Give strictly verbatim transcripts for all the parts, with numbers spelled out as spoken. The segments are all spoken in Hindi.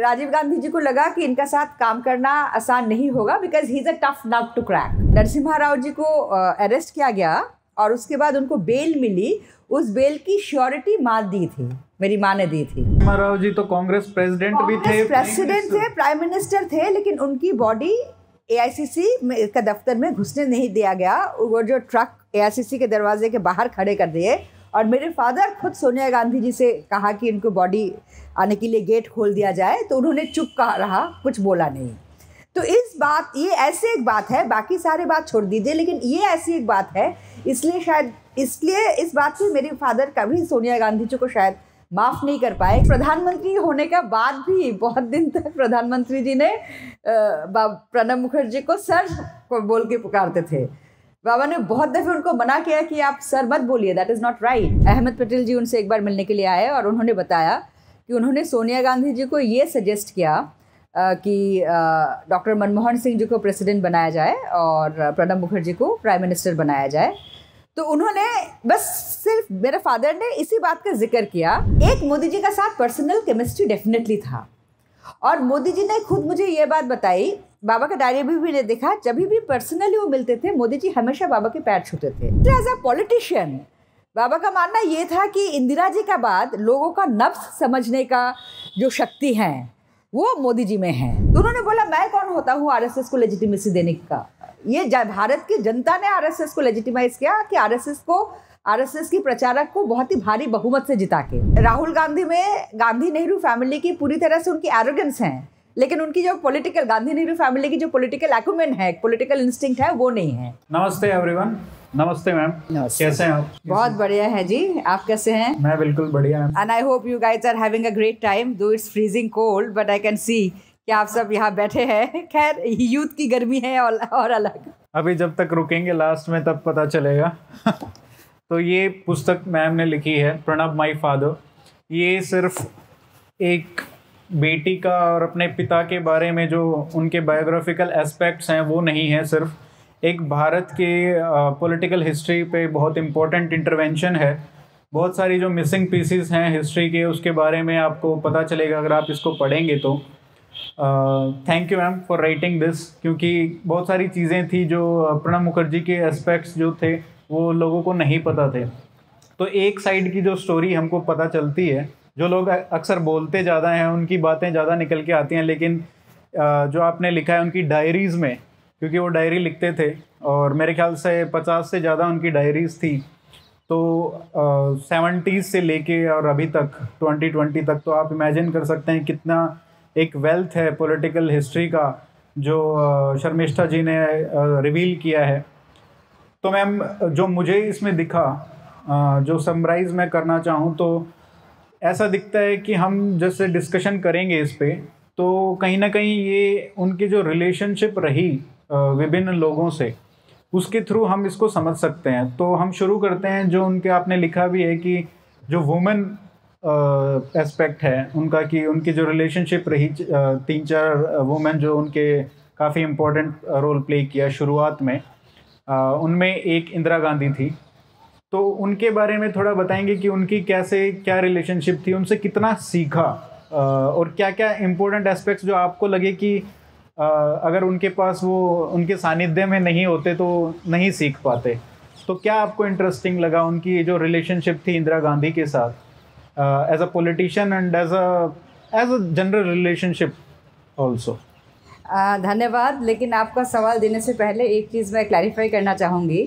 राजीव गांधी जी को लगा कि इनका साथ काम करना आसान नहीं होगा because he is a tough nut to crack. Narasimha Rao ji को अरेस्ट किया गया और उसके बाद उनको बेल मिली। उस बेल की श्योरिटी माँ दी थी, मेरी माँ ने दी थी। नरसिम्हा राव जी तो कांग्रेस प्रेसिडेंट भी थे, प्रेसिडेंट थे, प्राइम मिनिस्टर थे, लेकिन उनकी बॉडी ए आई सी सी का दफ्तर में घुसने नहीं दिया गया। वो जो ट्रक ए आई सी सी के दरवाजे के बाहर खड़े कर दिए और मेरे फादर खुद सोनिया गांधी जी से कहा कि इनको बॉडी आने के लिए गेट खोल दिया जाए, तो उन्होंने चुप कहा रहा, कुछ बोला नहीं। तो इस बात ये ऐसे एक बात है, बाकी सारे बात छोड़ दीजिए, लेकिन ये ऐसी एक बात है, इसलिए शायद इसलिए इस बात से मेरे फादर कभी सोनिया गांधी जी को शायद माफ़ नहीं कर पाए। प्रधानमंत्री होने का बाद भी बहुत दिन तक प्रधानमंत्री जी ने प्रणब मुखर्जी को सर को बोल के पुकारते थे। बाबा ने बहुत दफ़े उनको मना किया कि आप सर मत बोलिए, that is not right. Ahmed Patel ji उनसे एक बार मिलने के लिए आए और उन्होंने बताया कि उन्होंने सोनिया गांधी जी को ये सजेस्ट किया कि डॉक्टर मनमोहन सिंह जी को प्रेसिडेंट बनाया जाए और प्रणब मुखर्जी को प्राइम मिनिस्टर बनाया जाए। तो उन्होंने बस सिर्फ मेरे फादर ने इसी बात का जिक्र किया। एक मोदी जी का साथ पर्सनल केमिस्ट्री डेफिनेटली था और मोदी जी ने खुद मुझे ये बात बताई, बाबा का डायरी भी मैंने देखा, जब भी पर्सनली वो मिलते थे मोदी जी हमेशा बाबा के पैर छूते थे। एज अ पॉलिटिशियन बाबा का मानना ये था कि इंदिरा जी का बाद लोगों का नफ्स समझने का जो शक्ति है वो मोदी जी में है। तो उन्होंने बोला मैं कौन होता हूँ आर एस एस को लेजिटिमेसी देने का। ये भारत की जनता ने आर एस एस को लेजिटिमाइज किया कि आर एस एस को आर एस एस की प्रचारक को बहुत ही भारी बहुमत से जिता के। राहुल गांधी में गांधी नेहरू फैमिली की पूरी तरह से उनकी एरोगेंस है, लेकिन उनकी जो पॉलिटिकल गांधी नेहरू फैमिली की जो पॉलिटिकल एक्यूमेन है, पॉलिटिकल इंस्टिंक्ट है, वो नहीं है। नमस्ते एवरीवन। नमस्ते मैम, कैसे हैं आप? बहुत बढ़िया है जी, आप कैसे हैं? मैं बिल्कुल बढ़िया हूं। And I hope you guys are having a great time, though it's freezing cold, but I can see कि आप सब यहाँ बैठे हैं। खैर यूथ की गर्मी है और, और अलग। अभी जब तक रुकेंगे लास्ट में तब पता चलेगा। तो ये पुस्तक मैम ने लिखी है, प्रणब माई फादर। ये सिर्फ एक बेटी का और अपने पिता के बारे में जो उनके बायोग्राफिकल एस्पेक्ट्स हैं वो नहीं है, सिर्फ एक भारत के पॉलिटिकल हिस्ट्री पे बहुत इम्पोर्टेंट इंटरवेंशन है। बहुत सारी जो मिसिंग पीसेस हैं हिस्ट्री के, उसके बारे में आपको पता चलेगा अगर आप इसको पढ़ेंगे तो। Thank you ma'am for writing this, क्योंकि बहुत सारी चीज़ें थी जो प्रणब मुखर्जी के एस्पेक्ट्स जो थे वो लोगों को नहीं पता थे। तो एक साइड की जो स्टोरी हमको पता चलती है, जो लोग अक्सर बोलते ज़्यादा हैं उनकी बातें ज़्यादा निकल के आती हैं, लेकिन जो आपने लिखा है उनकी डायरीज़ में, क्योंकि वो डायरी लिखते थे और मेरे ख्याल से पचास से ज़्यादा उनकी डायरीज़ थी। तो सेवेंटीज़ से लेके और अभी तक ट्वेंटी ट्वेंटी तक, तो आप इमेजिन कर सकते हैं कितना एक वेल्थ है पॉलिटिकल हिस्ट्री का जो शर्मिष्ठा जी ने रिवील किया है। तो मैम जो मुझे इसमें दिखा, जो समराइज़ मैं करना चाहूँ तो ऐसा दिखता है कि हम जैसे डिस्कशन करेंगे इस पे, तो कहीं ना कहीं ये उनकी जो रिलेशनशिप रही विभिन्न लोगों से, उसके थ्रू हम इसको समझ सकते हैं। तो हम शुरू करते हैं, जो उनके आपने लिखा भी है कि जो वुमेन एस्पेक्ट है उनका, कि उनकी जो रिलेशनशिप रही तीन चार वुमेन जो उनके काफ़ी इम्पोर्टेंट रोल प्ले किया शुरुआत में, उनमें एक इंदिरा गांधी थी। तो उनके बारे में थोड़ा बताएंगे कि उनकी कैसे क्या रिलेशनशिप थी, उनसे कितना सीखा और क्या क्या इम्पोर्टेंट एस्पेक्ट्स जो आपको लगे कि अगर उनके पास वो उनके सानिध्य में नहीं होते तो नहीं सीख पाते। तो क्या आपको इंटरेस्टिंग लगा उनकी जो रिलेशनशिप थी इंदिरा गांधी के साथ, as a politician and as a as a general relationship also? धन्यवाद। लेकिन आपका सवाल देने से पहले एक चीज़ मैं क्लैरिफाई करना चाहूँगी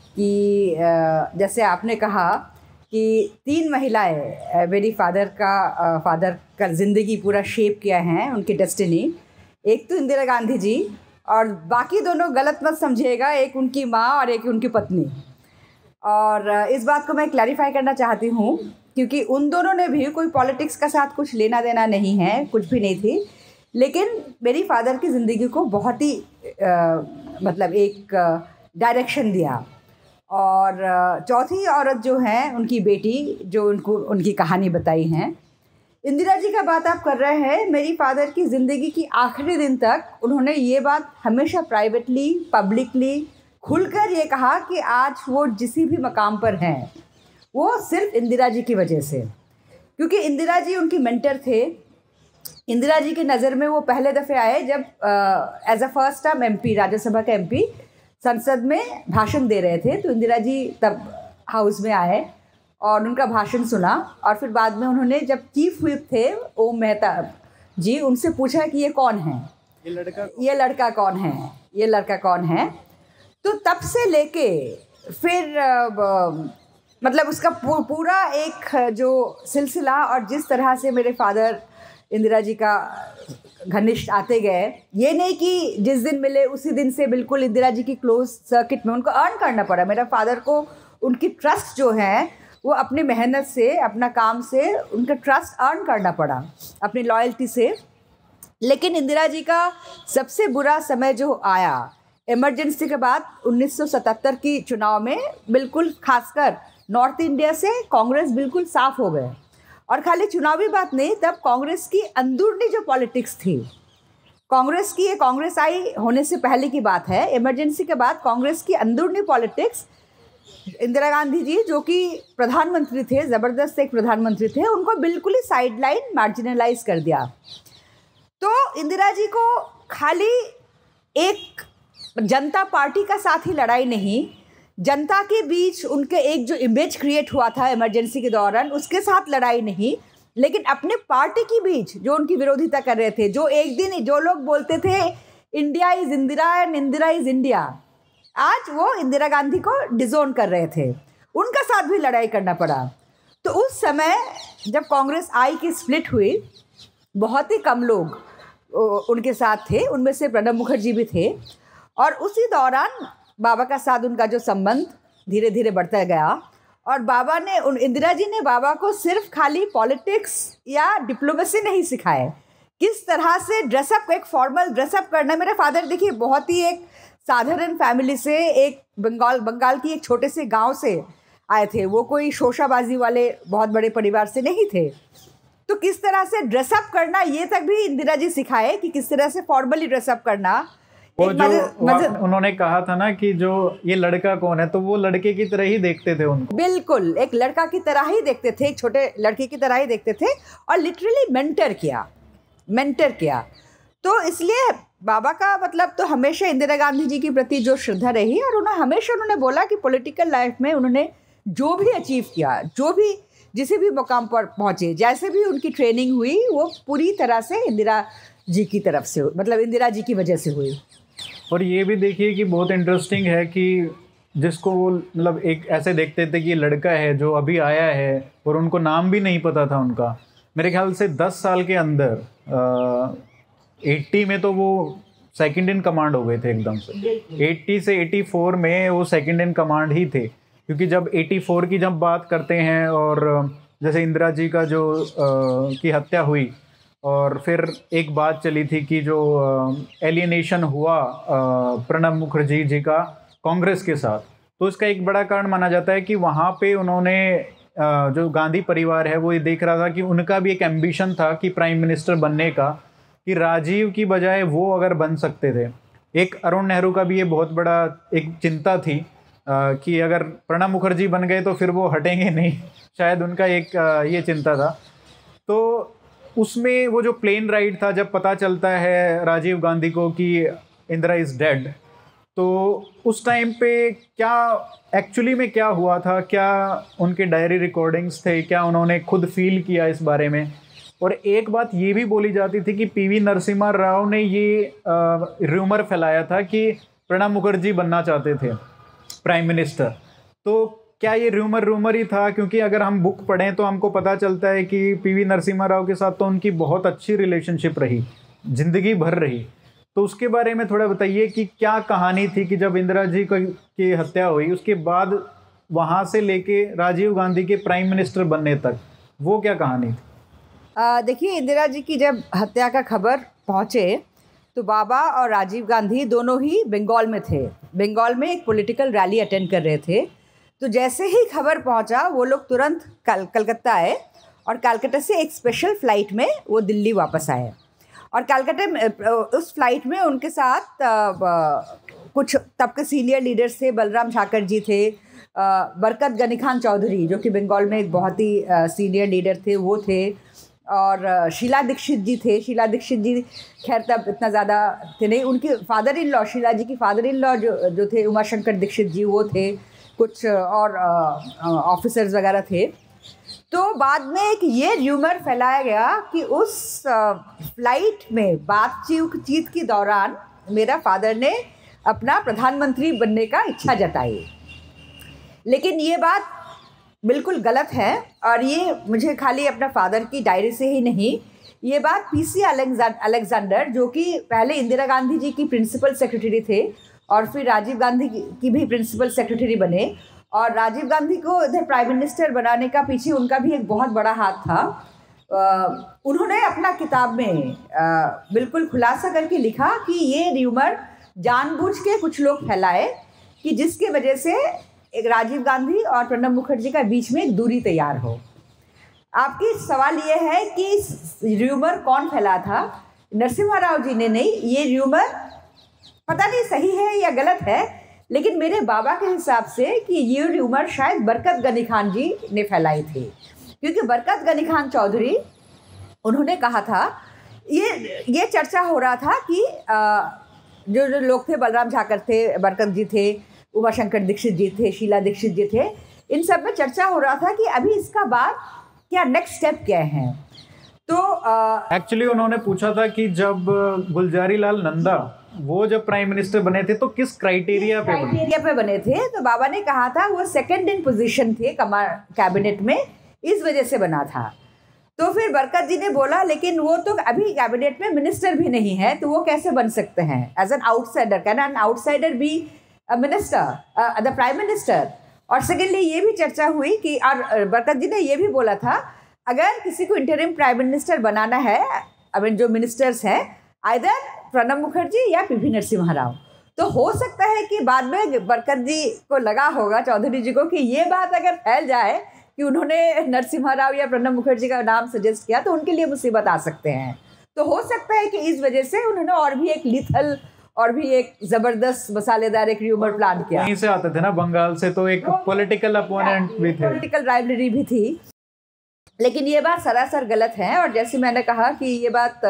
कि uh, जैसे आपने कहा कि तीन महिलाएं मेरी फादर का फादर का ज़िंदगी पूरा शेप किया है, उनकी डेस्टिनी। एक तो इंदिरा गांधी जी और बाकी दोनों गलत मत समझिएगा, एक उनकी माँ और एक उनकी पत्नी। और इस बात को मैं क्लैरिफाई करना चाहती हूँ क्योंकि उन दोनों ने भी कोई पॉलिटिक्स का साथ कुछ लेना देना नहीं है, कुछ भी नहीं थी, लेकिन मेरी फादर की ज़िंदगी को बहुत ही आ, मतलब एक डायरेक्शन दिया। और चौथी औरत जो है उनकी बेटी, जो उनको उनकी कहानी बताई हैं। इंदिरा जी का बात आप कर रहे हैं, मेरी फादर की ज़िंदगी की आखिरी दिन तक उन्होंने ये बात हमेशा प्राइवेटली, पब्लिकली खुलकर ये कहा कि आज वो जिस भी मकाम पर हैं वो सिर्फ इंदिरा जी की वजह से, क्योंकि इंदिरा जी उनकी मेंटर थे, इंदिरा जी की नज़र में वो पहले दफ़े आए जब as a first time MP, Rajya Sabha के एमपी संसद में भाषण दे रहे थे। तो इंदिरा जी तब हाउस में आए और उनका भाषण सुना, और फिर बाद में उन्होंने, जब चीफ व्हिप थे ओम मेहता जी, उनसे पूछा कि ये कौन है, ये लड़का ये लड़का कौन है, ये लड़का कौन है। तो तब से लेके फिर आ, मतलब उसका पूरा एक जो सिलसिला, और जिस तरह से मेरे फादर इंदिरा जी का घनिष्ठ आते गए, ये नहीं कि जिस दिन मिले उसी दिन से बिल्कुल इंदिरा जी की क्लोज सर्किट में, उनको अर्न करना पड़ा। मेरा फादर को उनकी ट्रस्ट जो है वो अपनी मेहनत से, अपना काम से उनका ट्रस्ट अर्न करना पड़ा, अपनी लॉयल्टी से। लेकिन इंदिरा जी का सबसे बुरा समय जो आया इमरजेंसी के बाद उन्नीस सौ सतहत्तर की चुनाव में, बिल्कुल खासकर नॉर्थ इंडिया से कांग्रेस बिल्कुल साफ हो गए। और खाली चुनावी बात नहीं, तब कांग्रेस की अंदरूनी जो पॉलिटिक्स थी, कांग्रेस की, ये कांग्रेस आई होने से पहले की बात है, इमरजेंसी के बाद कांग्रेस की अंदरूनी पॉलिटिक्स, इंदिरा गांधी जी जो कि प्रधानमंत्री थे, ज़बरदस्त एक प्रधानमंत्री थे, उनको बिल्कुल ही साइडलाइन, मार्जिनलाइज कर दिया। तो इंदिरा जी को खाली एक जनता पार्टी का साथ ही लड़ाई नहीं, जनता के बीच उनके एक जो इमेज क्रिएट हुआ था इमरजेंसी के दौरान, उसके साथ लड़ाई नहीं, लेकिन अपने पार्टी के बीच जो उनकी विरोधिता कर रहे थे, जो एक दिन जो लोग बोलते थे India is Indira and Indira is India, आज वो इंदिरा गांधी को डिजोन कर रहे थे, उनका साथ भी लड़ाई करना पड़ा। तो उस समय जब कांग्रेस आई की स्प्लिट हुई, बहुत ही कम लोग उनके साथ थे, उनमें से प्रणब मुखर्जी भी थे। और उसी दौरान बाबा का साथ, उनका जो संबंध धीरे धीरे बढ़ता गया, और बाबा ने, उन इंदिरा जी ने बाबा को सिर्फ खाली पॉलिटिक्स या डिप्लोमेसी नहीं सिखाए, किस तरह से ड्रेसअप, एक फॉर्मल ड्रेसअप करना। मेरे फादर देखिए बहुत ही एक साधारण फैमिली से, एक बंगाल बंगाल की एक छोटे से गांव से आए थे, वो कोई शोशाबाजी वाले बहुत बड़े परिवार से नहीं थे। तो किस तरह से ड्रेसअप करना, ये तक भी इंदिरा जी सिखाए कि किस तरह से फॉर्मली ड्रेसअप करना। वो जो मजद, उन्होंने कहा था ना कि जो ये लड़का कौन है, तो वो लड़के की तरह ही देखते थे उनको, बिल्कुल एक लड़का की तरह ही देखते थे, एक छोटे लड़के की तरह ही देखते थे, और लिटरली मेंटर किया मेंटर किया तो इसलिए बाबा का मतलब तो हमेशा इंदिरा गांधी जी के प्रति जो श्रद्धा रही, और उन्होंने हमेशा उन्होंने बोला कि पॉलिटिकल लाइफ में उन्होंने जो भी अचीव किया, जो भी जिसे भी मुकाम पर पहुँचे, जैसे भी उनकी ट्रेनिंग हुई, वो पूरी तरह से इंदिरा जी की तरफ से, मतलब इंदिरा जी की वजह से हुई। और ये भी देखिए कि बहुत इंटरेस्टिंग है कि जिसको वो मतलब एक ऐसे देखते थे कि ये लड़का है जो अभी आया है, और उनको नाम भी नहीं पता था उनका। मेरे ख्याल से दस साल के अंदर अस्सी में तो वो सेकंड इन कमांड हो गए थे एकदम से। अस्सी से चौरासी में वो सेकंड इन कमांड ही थे, क्योंकि जब चौरासी की जब बात करते हैं, और जैसे इंदिरा जी का जो आ, की हत्या हुई, और फिर एक बात चली थी कि जो एलियनेशन हुआ प्रणब मुखर्जी जी का कांग्रेस के साथ, तो इसका एक बड़ा कारण माना जाता है कि वहाँ पे उन्होंने जो गांधी परिवार है वो ये देख रहा था कि उनका भी एक एम्बिशन था कि प्राइम मिनिस्टर बनने का, कि राजीव की बजाय वो अगर बन सकते थे। एक अरुण नेहरू का भी ये बहुत बड़ा एक चिंता थी कि अगर प्रणब मुखर्जी बन गए तो फिर वो हटेंगे नहीं, शायद उनका एक ये चिंता था। तो उसमें वो जो प्लेन राइड था, जब पता चलता है राजीव गांधी को कि इंदिरा इज़ डेड, तो उस टाइम पे क्या एक्चुअली में क्या हुआ था, क्या उनके डायरी रिकॉर्डिंग्स थे, क्या उन्होंने खुद फील किया इस बारे में। और एक बात ये भी बोली जाती थी कि पीवी नरसिम्हा राव ने ये र्यूमर फैलाया था कि प्रणब मुखर्जी बनना चाहते थे प्राइम मिनिस्टर। तो क्या ये र्यूमर रूमर ही था? क्योंकि अगर हम बुक पढ़ें तो हमको पता चलता है कि पीवी नरसिम्हा राव के साथ तो उनकी बहुत अच्छी रिलेशनशिप रही, जिंदगी भर रही। तो उसके बारे में थोड़ा बताइए कि क्या कहानी थी कि जब इंदिरा जी की हत्या हुई उसके बाद वहाँ से लेके राजीव गांधी के प्राइम मिनिस्टर बनने तक, वो क्या कहानी थी? देखिए, इंदिरा जी की जब हत्या का खबर पहुँचे तो बाबा और राजीव गांधी दोनों ही बंगाल में थे, बंगाल में एक पॉलिटिकल रैली अटेंड कर रहे थे। तो जैसे ही खबर पहुंचा वो लोग तुरंत कल कलकत्ता आए, और कलकत्ता से एक स्पेशल फ़्लाइट में वो दिल्ली वापस आए। और कलकत्ता में उस फ्लाइट में उनके साथ कुछ तब के सीनियर लीडर्स थे, बलराम झाकर जी थे, बरकत गनी खान चौधरी जो कि बंगाल में एक बहुत ही सीनियर लीडर थे वो थे, और शीला दीक्षित जी थे। शीला दीक्षित जी खैर तब इतना ज़्यादा थे नहीं, उनके father in law, Sheela ji की फादर इन लॉ जो जो थे उमाशंकर दीक्षित जी, वो थे, कुछ और ऑफिसर्स वगैरह थे। तो बाद में एक ये र्यूमर फैलाया गया कि उस फ्लाइट में बातचीत के दौरान मेरा फादर ने अपना प्रधानमंत्री बनने का इच्छा जताई, लेकिन ये बात बिल्कुल गलत है। और ये मुझे खाली अपना फादर की डायरी से ही नहीं, ये बात पीसी अलेक्जेंडर जो कि पहले इंदिरा गांधी जी की प्रिंसिपल सेक्रेटरी थे और फिर राजीव गांधी की भी प्रिंसिपल सेक्रेटरी बने, और राजीव गांधी को इधर प्राइम मिनिस्टर बनाने का पीछे उनका भी एक बहुत बड़ा हाथ था। आ, उन्होंने अपना किताब में आ, बिल्कुल खुलासा करके लिखा कि ये र्यूमर जानबूझ के कुछ लोग फैलाए कि जिसके वजह से एक राजीव गांधी और प्रणब मुखर्जी का बीच में एक दूरी तैयार हो। आपकी सवाल ये है कि र्यूमर कौन फैला था? नरसिम्हा राव जी ने नहीं। ये र्यूमर पता नहीं सही है या गलत है, लेकिन मेरे बाबा के हिसाब से कि ये र्यूमर शायद बरकत गनी खान जी ने फैलाई थी, क्योंकि बरकत गनी खान चौधरी उन्होंने कहा था, ये ये चर्चा हो रहा था कि आ, जो जो लोग थे, बलराम झाकर थे, बरकत जी थे, उमाशंकर दीक्षित जी थे, शीला दीक्षित जी थे, इन सब में चर्चा हो रहा था कि अभी इसका बाद क्या नेक्स्ट स्टेप क्या है। तो एक्चुअली uh, उन्होंने पूछा था कि जब गुलजारी लाल नंदा वो जब प्राइम मिनिस्टर बने थे तो किस क्राइटेरिया पे क्राइटेरिया पे बने थे, तो बाबा ने कहा था वो सेकंड इन पोजीशन थे कमा कैबिनेट में, इस वजह से बना था। तो फिर बरकत जी ने बोला लेकिन वो तो अभी कैबिनेट में मिनिस्टर भी नहीं है, तो वो कैसे बन सकते हैं as an outsider? Can an outsider be a minister, the prime minister? और सेकेंडली ये भी चर्चा हुई कि, और बरकत जी ने ये भी बोला था, अगर किसी को इंटरिम प्राइम मिनिस्टर बनाना है, आई मीन जो मिनिस्टर्स हैं, आइदर प्रणब मुखर्जी या पीवी नरसिम्हा राव। तो हो सकता है कि बाद में बरकत जी को लगा होगा, चौधरी जी को, कि ये बात अगर फैल जाए कि उन्होंने नरसिम्हा राव या प्रणब मुखर्जी का नाम सजेस्ट किया तो उनके लिए मुसीबत आ सकते हैं। तो हो सकता है कि इस वजह से उन्होंने और भी एक लिथल और भी एक जबरदस्त मसालेदार एक र्यूमर प्लान किया। वहीं से आते थे ना, बंगाल से, तो एक पॉलिटिकल अपोनेंट भी थे, पॉलिटिकल राइवलरी भी थी। लेकिन ये बात सरासर गलत है, और जैसे मैंने कहा कि ये बात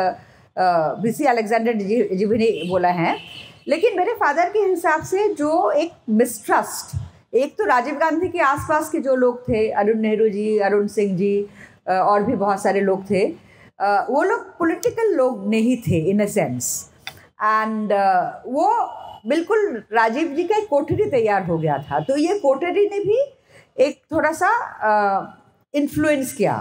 पीसी अलेक्जेंडर जी, जी भी नहीं बोला है। लेकिन मेरे फादर के हिसाब से जो एक मिसट्रस्ट, एक तो राजीव गांधी के आसपास के जो लोग थे, अरुण नेहरू जी, अरुण सिंह जी, और भी बहुत सारे लोग थे, वो लोग पॉलिटिकल लोग नहीं थे इन अ सेंस। एंड वो बिल्कुल राजीव जी का एक कोठरी तैयार हो गया था, तो ये कोठरी ने भी एक थोड़ा सा इन्फ्लुएंस किया।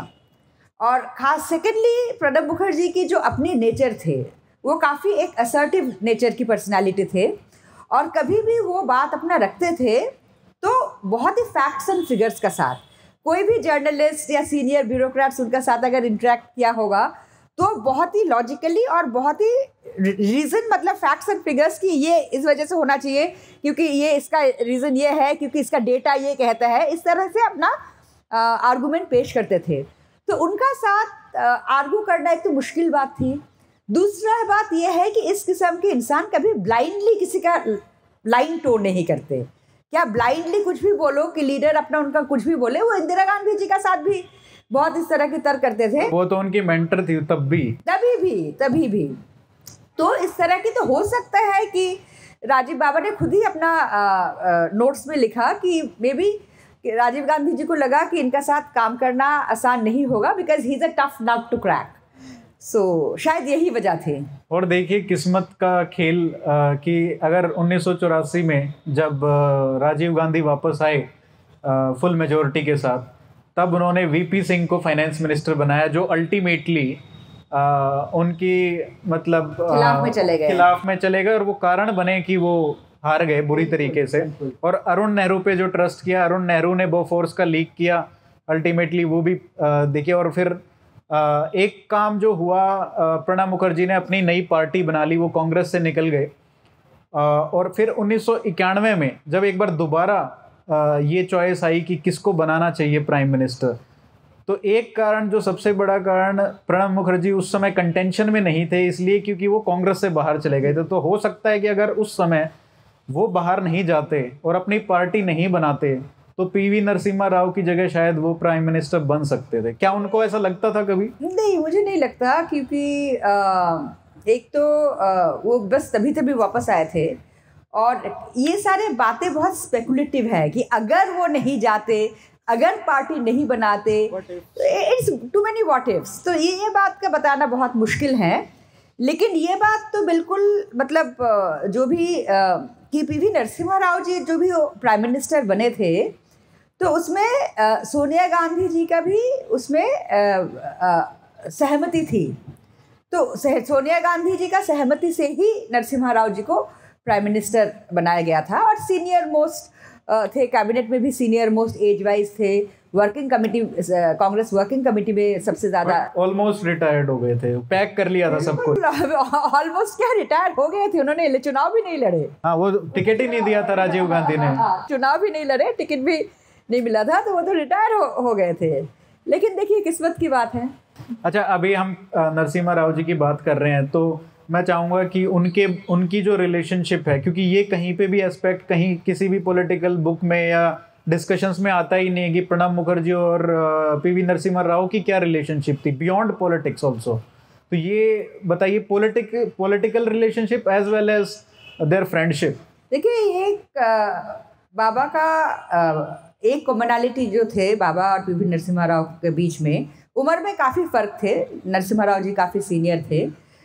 और ख़ास सेकेंडली प्रणब मुखर्जी की जो अपनी नेचर थे, वो काफ़ी एक असर्टिव नेचर की पर्सनालिटी थे, और कभी भी वो बात अपना रखते थे तो बहुत ही फैक्ट्स एंड फिगर्स का साथ। कोई भी जर्नलिस्ट या सीनियर ब्यूरोक्रेट्स उनका साथ अगर इंटरेक्ट किया होगा तो बहुत ही लॉजिकली और बहुत ही रीज़न, मतलब फैक्ट्स एंड फिगर्स की ये इस वजह से होना चाहिए क्योंकि ये इसका रीज़न ये है, क्योंकि इसका डेटा ये कहता है, इस तरह से अपना आर्गूमेंट पेश करते थे। तो उनका साथ आर्गू करना एक तो मुश्किल बात थी। दूसरा बात यह है कि इस किस्म के इंसान कभी ब्लाइंडली किसी का लाइन टोन नहीं करते। क्या ब्लाइंडली कुछ भी बोलो कि लीडर अपना उनका कुछ भी बोले? वो इंदिरा गांधी जी का साथ भी बहुत इस तरह की तर्क करते थे। वो तो उनकी मेंटर थी तब भी तभी भी तभी भी तो इस तरह की तो हो सकता है कि राजीव बाबा ने खुद ही अपना नोट्स में लिखा कि मे बी राजीव गांधी जी को लगा कि इनका साथ काम करना आसान नहीं होगा, because he is a tough nut to crack. So शायद यही वजह थी। और देखिए किस्मत का खेल आ, कि अगर उन्नीस सौ चौरासी में जब आ, राजीव गांधी वापस आए फुल मेजोरिटी के साथ, तब उन्होंने वीपी सिंह को फाइनेंस मिनिस्टर बनाया, जो अल्टीमेटली उनकी मतलब खिलाफ में चले गए खिलाफ में चले गए और वो कारण बने कि वो हार गए बुरी तरीके से। और अरुण नेहरू पे जो ट्रस्ट किया, अरुण नेहरू ने बोफोर्स का लीक किया, अल्टीमेटली वो भी देखिए। और फिर आ, एक काम जो हुआ, प्रणब मुखर्जी ने अपनी नई पार्टी बना ली, वो कांग्रेस से निकल गए। और फिर उन्नीस सौ इक्यानवे में जब एक बार दोबारा ये चॉइस आई कि किसको बनाना चाहिए प्राइम मिनिस्टर, तो एक कारण, जो सबसे बड़ा कारण, प्रणब मुखर्जी उस समय कंटेंशन में नहीं थे, इसलिए क्योंकि वो कांग्रेस से बाहर चले गए थे। तो हो सकता है कि अगर उस समय वो बाहर नहीं जाते और अपनी पार्टी नहीं बनाते तो पीवी नरसिम्हा राव की जगह शायद वो प्राइम मिनिस्टर बन सकते थे। क्या उनको ऐसा लगता था कभी? नहीं, मुझे नहीं लगता, क्योंकि आ, एक तो आ, वो बस तभी तभी वापस आए थे, और ये सारे बातें बहुत स्पेकुलेटिव है कि अगर वो नहीं जाते, अगर पार्टी नहीं बनाते, it's too many what ifs. तो ये ये बात का बताना बहुत मुश्किल है, लेकिन ये बात तो बिल्कुल मतलब जो भी कि पीवी नरसिम्हा राव जी जो भी प्राइम मिनिस्टर बने थे, तो उसमें आ, सोनिया गांधी जी का भी उसमें आ, आ, सहमति थी। तो सोनिया गांधी जी का सहमति से ही नरसिम्हा राव जी को प्राइम मिनिस्टर बनाया गया था, और सीनियर मोस्ट थे, कैबिनेट में भी सीनियर मोस्ट एज वाइज थे, working committee, Congress working committee में सबसे ज़्यादा ऑलमोस्ट रिटायर्ड हो गए थे, पैक कर लिया था सब कुछ। ऑलमोस्ट क्या रिटायर हो गए थे, उन्होंने चुनाव भी नहीं लड़े। हाँ, वो टिकट ही नहीं दिया था राजीव गांधी ने, चुनाव भी नहीं लड़े, टिकट भी नहीं मिला था, तो वो तो रिटायर हो, हो गए थे। लेकिन देखिए किस्मत की बात है। अच्छा, अभी हम नरसिम्हा राव जी की बात कर रहे हैं, तो मैं चाहूँगा कि उनके उनकी जो रिलेशनशिप है, क्योंकि ये कहीं पे भी एस्पेक्ट कहीं किसी भी पॉलिटिकल बुक में या डिस्कशंस में आता ही नहीं कि प्रणब मुखर्जी और पीवी नरसिम्हा राव की क्या रिलेशनशिप थी बियॉन्ड पॉलिटिक्स ऑल्सो। तो ये बताइए, politic political relationship as well as their friendship. देखिए, एक बाबा का एक कॉमनैलिटी जो थे बाबा और पीवी नरसिम्हा राव के बीच में, उम्र में काफ़ी फ़र्क थे। नरसिम्हा राव जी काफ़ी सीनियर थे,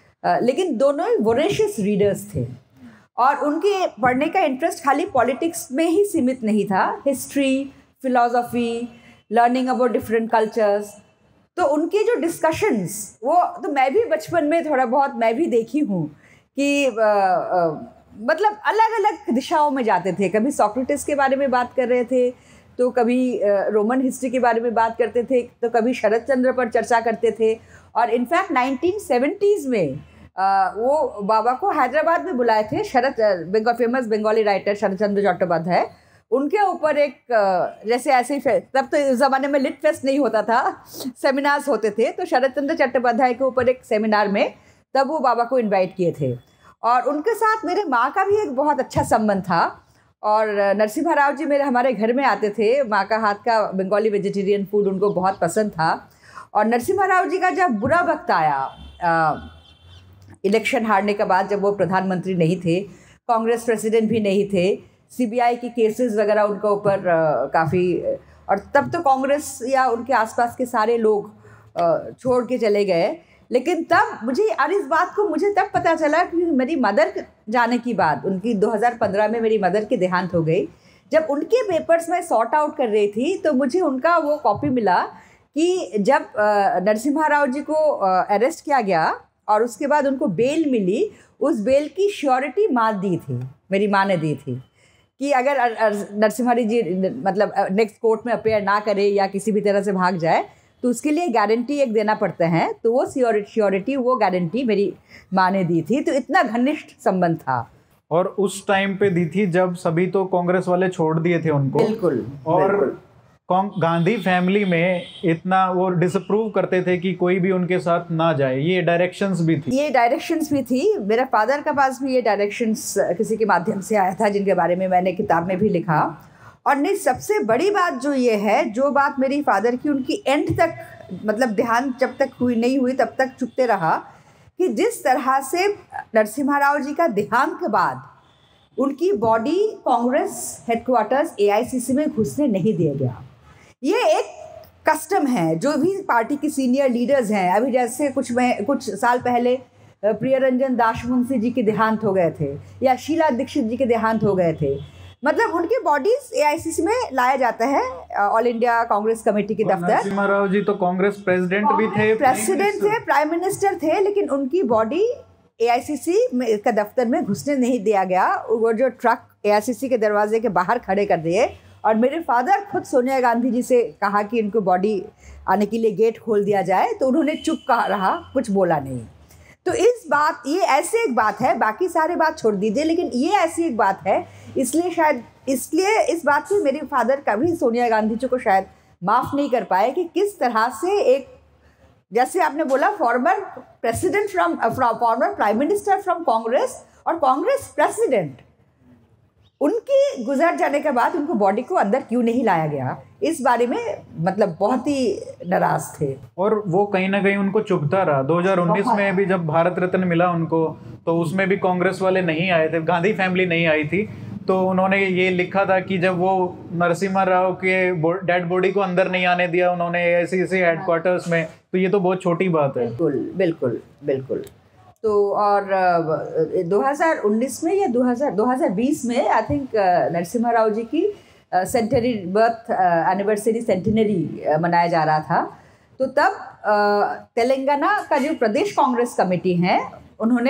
लेकिन दोनों ही वोरेशियस रीडर्स थे, और उनके पढ़ने का इंटरेस्ट खाली पॉलिटिक्स में ही सीमित नहीं था, history, philosophy, learning about different cultures. तो उनके जो डिस्कशंस, वो तो मैं भी बचपन में थोड़ा बहुत मैं भी देखी हूँ कि आ, आ, मतलब अलग अलग दिशाओं में जाते थे। कभी सोक्रेटिस के बारे में बात कर रहे थे, तो कभी रोमन हिस्ट्री के बारे में बात करते थे, तो कभी शरद चंद्र पर चर्चा करते थे। और इनफैक्ट नाइनटीन सेवेंटीज़ में आ, वो बाबा को हैदराबाद में बुलाए थे, शरद बंगाल फेमस बंगाली राइटर शरद चंद्र चट्टोपाध्याय, उनके ऊपर एक जैसे ऐसे ही, तब तो इस ज़माने में लिट फेस्ट नहीं होता था, सेमिनार्स होते थे, तो शरद चंद्र चट्टोपाध्याय के ऊपर एक सेमिनार में तब वो बाबा को इनवाइट किए थे। और उनके साथ मेरे माँ का भी एक बहुत अच्छा संबंध था, और नरसिम्हा राव जी मेरे हमारे घर में आते थे। माँ का हाथ का बंगाली वेजिटेरियन फूड उनको बहुत पसंद था। और नरसिम्हा राव जी का जब बुरा वक्त आया, आ, इलेक्शन हारने के बाद, जब वो प्रधानमंत्री नहीं थे, कांग्रेस प्रेसिडेंट भी नहीं थे, सीबीआई की केसेस वगैरह उनके ऊपर काफ़ी, और तब तो कांग्रेस या उनके आसपास के सारे लोग आ, छोड़ के चले गए। लेकिन तब मुझे, और इस बात को मुझे तब पता चला कि मेरी मदर जाने की बात, उनकी दो हज़ार पंद्रह में मेरी मदर की देहांत हो गई। जब उनके पेपर्स में सॉर्ट आउट कर रही थी, तो मुझे उनका वो कॉपी मिला कि जब नरसिम्हा राव जी को अरेस्ट किया गया और उसके बाद उनको बेल मिली, उस बेल की श्योरिटी माँ दी थी, मेरी माँ ने दी थी, कि अगर नरसिम्हा जी मतलब नेक्स्ट कोर्ट में अपेयर ना करे या किसी भी तरह से भाग जाए, तो उसके लिए गारंटी एक देना पड़ता है। तो वो श्योरिटी, वो गारंटी मेरी माँ ने दी थी। तो इतना घनिष्ठ संबंध था। और उस टाइम पे दी थी जब सभी तो कांग्रेस वाले छोड़ दिए थे उनको। बिल्कुल। और बिल्कुल। गांधी फैमिली में इतना वो डिसअप्रूव करते थे कि कोई भी उनके साथ ना जाए। ये डायरेक्शंस भी थी ये डायरेक्शंस भी थी मेरे फादर के पास भी ये डायरेक्शंस किसी के माध्यम से आया था, जिनके बारे में मैंने किताब में भी लिखा। और नहीं, सबसे बड़ी बात जो ये है, जो बात मेरी फादर की उनकी एंड तक, मतलब देहांत जब तक हुई नहीं हुई तब तक चुपते रहा, कि जिस तरह से नरसिम्हा राव जी का देहांत के बाद उनकी बॉडी कांग्रेस हेडक्वार्टर्स एआईसीसी में घुसने नहीं दिया गया। ये एक कस्टम है, जो भी पार्टी की सीनियर लीडर्स हैं, अभी जैसे कुछ में कुछ साल पहले प्रियरंजन दासमुंशी जी के देहांत हो गए थे, या शीला दीक्षित जी के देहांत हो गए थे, मतलब उनकी बॉडीज एआईसीसी में लाया जाता है, ऑल इंडिया कांग्रेस कमेटी के दफ्तर। नरसिम्हा राव जी तो कांग्रेस प्रेसिडेंट भी थे, प्रेसिडेंट थे, प्राइम मिनिस्टर थे, लेकिन उनकी बॉडी एआईसीसी का दफ्तर में घुसने नहीं दिया गया। वो जो ट्रक एआईसीसी के दरवाजे के बाहर खड़े कर दिए, और मेरे फादर खुद सोनिया गांधी जी से कहा कि इनको बॉडी आने के लिए गेट खोल दिया जाए, तो उन्होंने चुप कहा रहा, कुछ बोला नहीं। तो इस बात, ये ऐसे एक बात है, बाकी सारे बात छोड़ दीजिए, लेकिन ये ऐसी एक बात है, इसलिए शायद इसलिए इस बात से मेरे फादर कभी सोनिया गांधी जी को शायद माफ़ नहीं कर पाए कि किस तरह से एक, जैसे आपने बोला, former president from former prime minister from Congress और कांग्रेस प्रेसिडेंट, उनकी गुजर जाने के बाद उनको बॉडी को अंदर क्यों नहीं लाया गया, इस बारे में मतलब बहुत ही नाराज थे। और वो कहीं ना कहीं उनको चुभता रहा। दो हज़ार उन्नीस में भी जब भारत रत्न मिला उनको, तो उसमें भी कांग्रेस वाले नहीं आए थे, गांधी फैमिली नहीं आई थी। तो उन्होंने ये लिखा था कि जब वो नरसिम्हा राव के डेड बॉडी को अंदर नहीं आने दिया उन्होंने एआईसीसी हेडक्वार्टर्स में, तो ये तो बहुत छोटी बात है। बिल्कुल बिल्कुल बिल्कुल। तो और दो हज़ार उन्नीस में या दो हज़ार बीस में आई थिंक नरसिम्हा राव जी की सेंटरी बर्थ एनिवर्सरी सेंटिनरी मनाया जा रहा था। तो तब तेलंगाना का जो प्रदेश कांग्रेस कमेटी है उन्होंने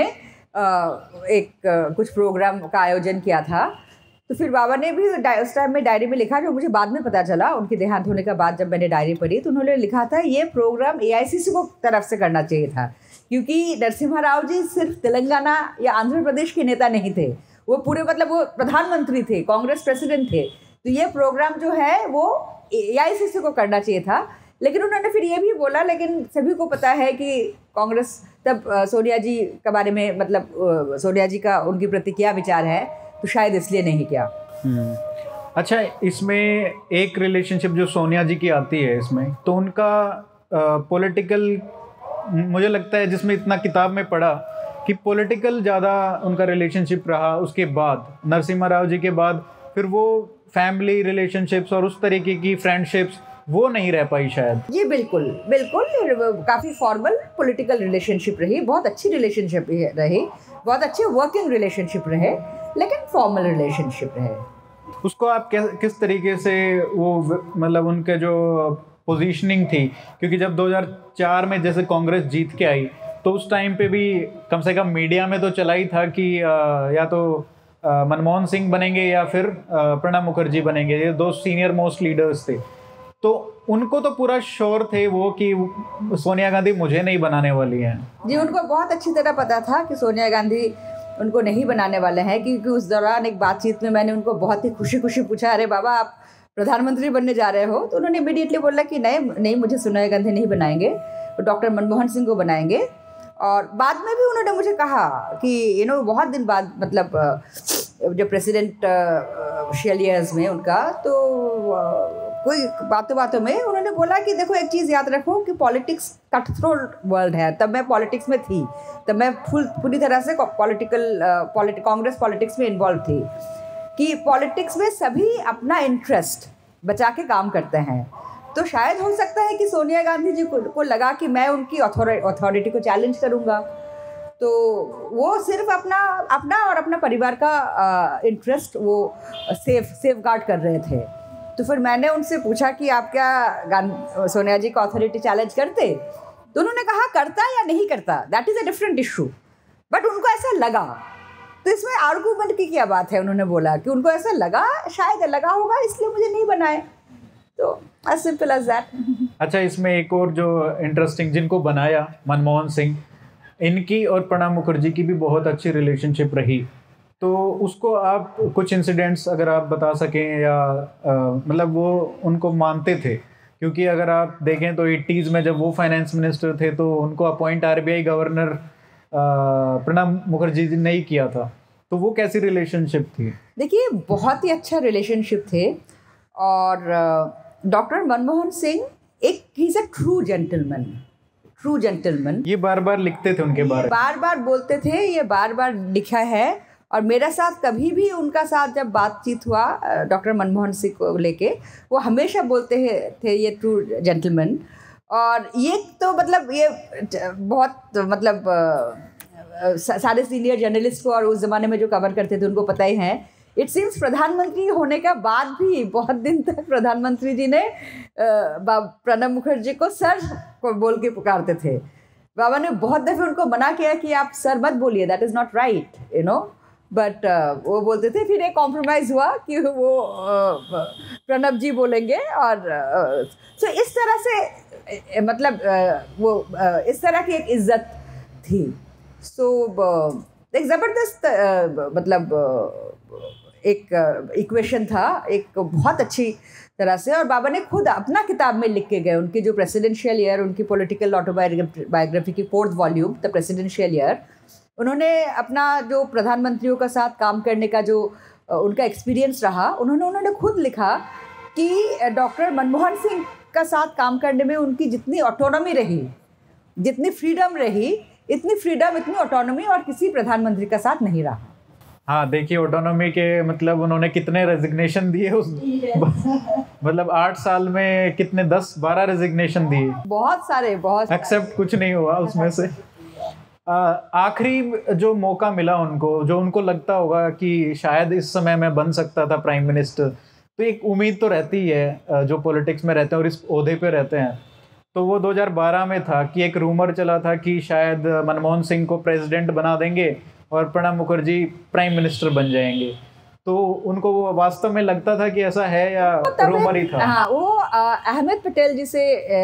एक कुछ प्रोग्राम का आयोजन किया था। तो फिर बाबा ने भी उस टाइम में डायरी में लिखा, जो मुझे बाद में पता चला उनकी देहांत होने के बाद जब मैंने डायरी पढ़ी, तो उन्होंने लिखा था ये प्रोग्राम एआईसीसी को तरफ से करना चाहिए था, क्योंकि नरसिम्हा राव जी सिर्फ तेलंगाना या आंध्र प्रदेश के नेता नहीं थे, वो पूरे मतलब वो प्रधानमंत्री थे, कांग्रेस प्रेसिडेंट थे। तो ये प्रोग्राम जो है वो एआईसीसी को करना चाहिए था। लेकिन उन्होंने फिर ये भी बोला, लेकिन सभी को पता है कि कांग्रेस तब सोनिया जी के बारे में मतलब सोनिया जी का उनके प्रति क्या विचार है, तो शायद इसलिए नहीं किया। अच्छा, इसमें एक रिलेशनशिप जो सोनिया जी की आती है इसमें, तो उनका पॉलिटिकल मुझे लगता है, जिसमें इतना किताब में पढ़ा कि पॉलिटिकल ज़्यादा उनका रिलेशनशिप रहा। उसके बाद नरसिम्हा राव जी के बाद फिर वो फैमिली रिलेशनशिप्स और उस तरीके की फ्रेंडशिप्स वो नहीं रह पाई शायद। जी बिल्कुल बिल्कुल, काफ़ी फॉर्मल पॉलिटिकल रिलेशनशिप रही, बहुत अच्छी रिलेशनशिप रही, बहुत अच्छे वर्किंग रिलेशनशिप रहे, लेकिन फॉर्मल रिलेशनशिप रहे। उसको आप किस तरीके से वो मतलब उनके जो पोजीशनिंग थी, क्योंकि जब दो हज़ार चार में जैसे कांग्रेस जीत के आई तो उस टाइम पे भी कम से कम मीडिया में तो चला ही था कि या तो मनमोहन सिंह बनेंगे या फिर प्रणब मुखर्जी बनेंगे, ये दो सीनियर मोस्ट लीडर्स थे। तो उनको तो पूरा श्योर थे वो कि सोनिया गांधी मुझे नहीं बनाने वाली हैं। जी, उनको बहुत अच्छी तरह पता था कि सोनिया गांधी उनको नहीं बनाने वाले हैं, क्योंकि उस दौरान एक बातचीत में मैंने उनको बहुत ही खुशी खुशी पूछा, अरे बाबा आप प्रधानमंत्री बनने जा रहे हो? तो उन्होंने इमीडिएटली बोला कि नहीं नहीं मुझे सोनिया गांधी नहीं बनाएंगे, तो डॉक्टर मनमोहन सिंह को बनाएंगे। और बाद में भी उन्होंने मुझे कहा कि यू नो बहुत दिन बाद मतलब जब प्रेसिडेंट शियल ईयर्स में उनका, तो कोई बातों बातों में उन्होंने बोला कि देखो एक चीज़ याद रखो कि पॉलिटिक्स कट थ्रोट वर्ल्ड है। तब मैं पॉलिटिक्स में थी, तब मैं फुल पूरी तरह से पॉलिटिकल पॉलिटिक कांग्रेस पॉलिटिक्स में इन्वॉल्व थी, कि पॉलिटिक्स में सभी अपना इंटरेस्ट बचा के काम करते हैं। तो शायद हो सकता है कि सोनिया गांधी जी को, को लगा कि मैं उनकी अथॉरिटी को चैलेंज करूँगा, तो वो सिर्फ अपना अपना और अपना परिवार का इंटरेस्ट वो सेफ सेफ गार्ड कर रहे थे। तो फिर मैंने उनसे पूछा कि आप क्या सोनिया जी को अथॉरिटी चैलेंज करते? तो उन्होंने कहा करता या नहीं करता that is a different issue, but उनको ऐसा लगा। तो इसमें आर्गूमेंट की क्या बात है? उन्होंने बोला कि उनको ऐसा लगा, शायद लगा होगा इसलिए मुझे नहीं बनाए। तो as simple as that। अच्छा, इसमें एक और जो इंटरेस्टिंग, जिनको बनाया मनमोहन सिंह, इनकी और प्रणब मुखर्जी की भी बहुत अच्छी रिलेशनशिप रही। तो उसको आप कुछ इंसिडेंट्स अगर आप बता सकें, या आ, मतलब वो उनको मानते थे, क्योंकि अगर आप देखें तो एटीज़ में जब वो फाइनेंस मिनिस्टर थे तो उनको appoint RBI governor Pranab Mukherjee ने ही किया था। तो वो कैसी रिलेशनशिप थी? देखिए, बहुत ही अच्छा रिलेशनशिप थे। और डॉक्टर मनमोहन सिंह एक ही is a true gentleman, true gentleman. ये बार बार लिखते थे उनके बारे में, बार बार बोलते थे, ये बार बार लिखा है। और मेरे साथ कभी भी उनका साथ जब बातचीत हुआ डॉक्टर मनमोहन सिंह को लेके, वो हमेशा बोलते थे ये ट्रू जेंटलमैन। और ये तो मतलब ये बहुत मतलब सारे सीनियर जर्नलिस्ट को और उस ज़माने में जो कवर करते थे उनको पता ही है। इट सीम्स प्रधानमंत्री होने का बाद भी बहुत दिन तक प्रधानमंत्री जी ने प्रणब मुखर्जी को सर को बोल के पुकारते थे। बाबा ने बहुत दफ़े उनको मना किया कि आप सर मत बोलिए, that is not right, you know, but वो बोलते थे। फिर एक कॉम्प्रोमाइज़ हुआ कि वो uh, प्रणब जी बोलेंगे। और सो uh, so इस तरह से uh, मतलब uh, वो uh, इस तरह की एक इज्जत थी। सो so, uh, एक ज़बरदस्त uh, मतलब uh, एक इक्वेशन uh, था, एक बहुत अच्छी तरह से। और बाबा ने खुद अपना किताब में लिख के गए, उनकी जो प्रेसिडेंशियल ईयर, उनकी पॉलिटिकल ऑटोबायोग्राफी की fourth volume the presidential year, उन्होंने अपना जो प्रधानमंत्रियों का साथ काम करने का जो उनका एक्सपीरियंस रहा, उन्होंने उन्होंने खुद लिखा कि डॉक्टर मनमोहन सिंह का साथ काम करने में उनकी जितनी ऑटोनॉमी रही, जितनी फ्रीडम रही, इतनी फ्रीडम, इतनी ऑटोनॉमी और किसी प्रधानमंत्री का साथ नहीं रहा। हाँ, देखिए ऑटोनॉमी के मतलब उन्होंने कितने रेजिग्नेशन दिए उस मतलब आठ साल में कितने दस बारह रेजिग्नेशन दिए, बहुत सारे, बहुत एक्सेप्ट कुछ नहीं हुआ उसमें से। आखिरी जो मौका मिला उनको, जो उनको लगता होगा कि शायद इस समय मैं बन सकता था प्राइम मिनिस्टर, तो एक उम्मीद तो रहती है जो पॉलिटिक्स में रहते हैं और इस ओहदे पे रहते हैं। तो वो दो हज़ार बारह में था कि एक रूमर चला था कि शायद मनमोहन सिंह को प्रेसिडेंट बना देंगे और प्रणब मुखर्जी प्राइम मिनिस्टर बन जाएंगे। तो उनको वो वास्तव में लगता था कि ऐसा है या रूमर ही था? हाँ, वो अहमद पटेल जी से,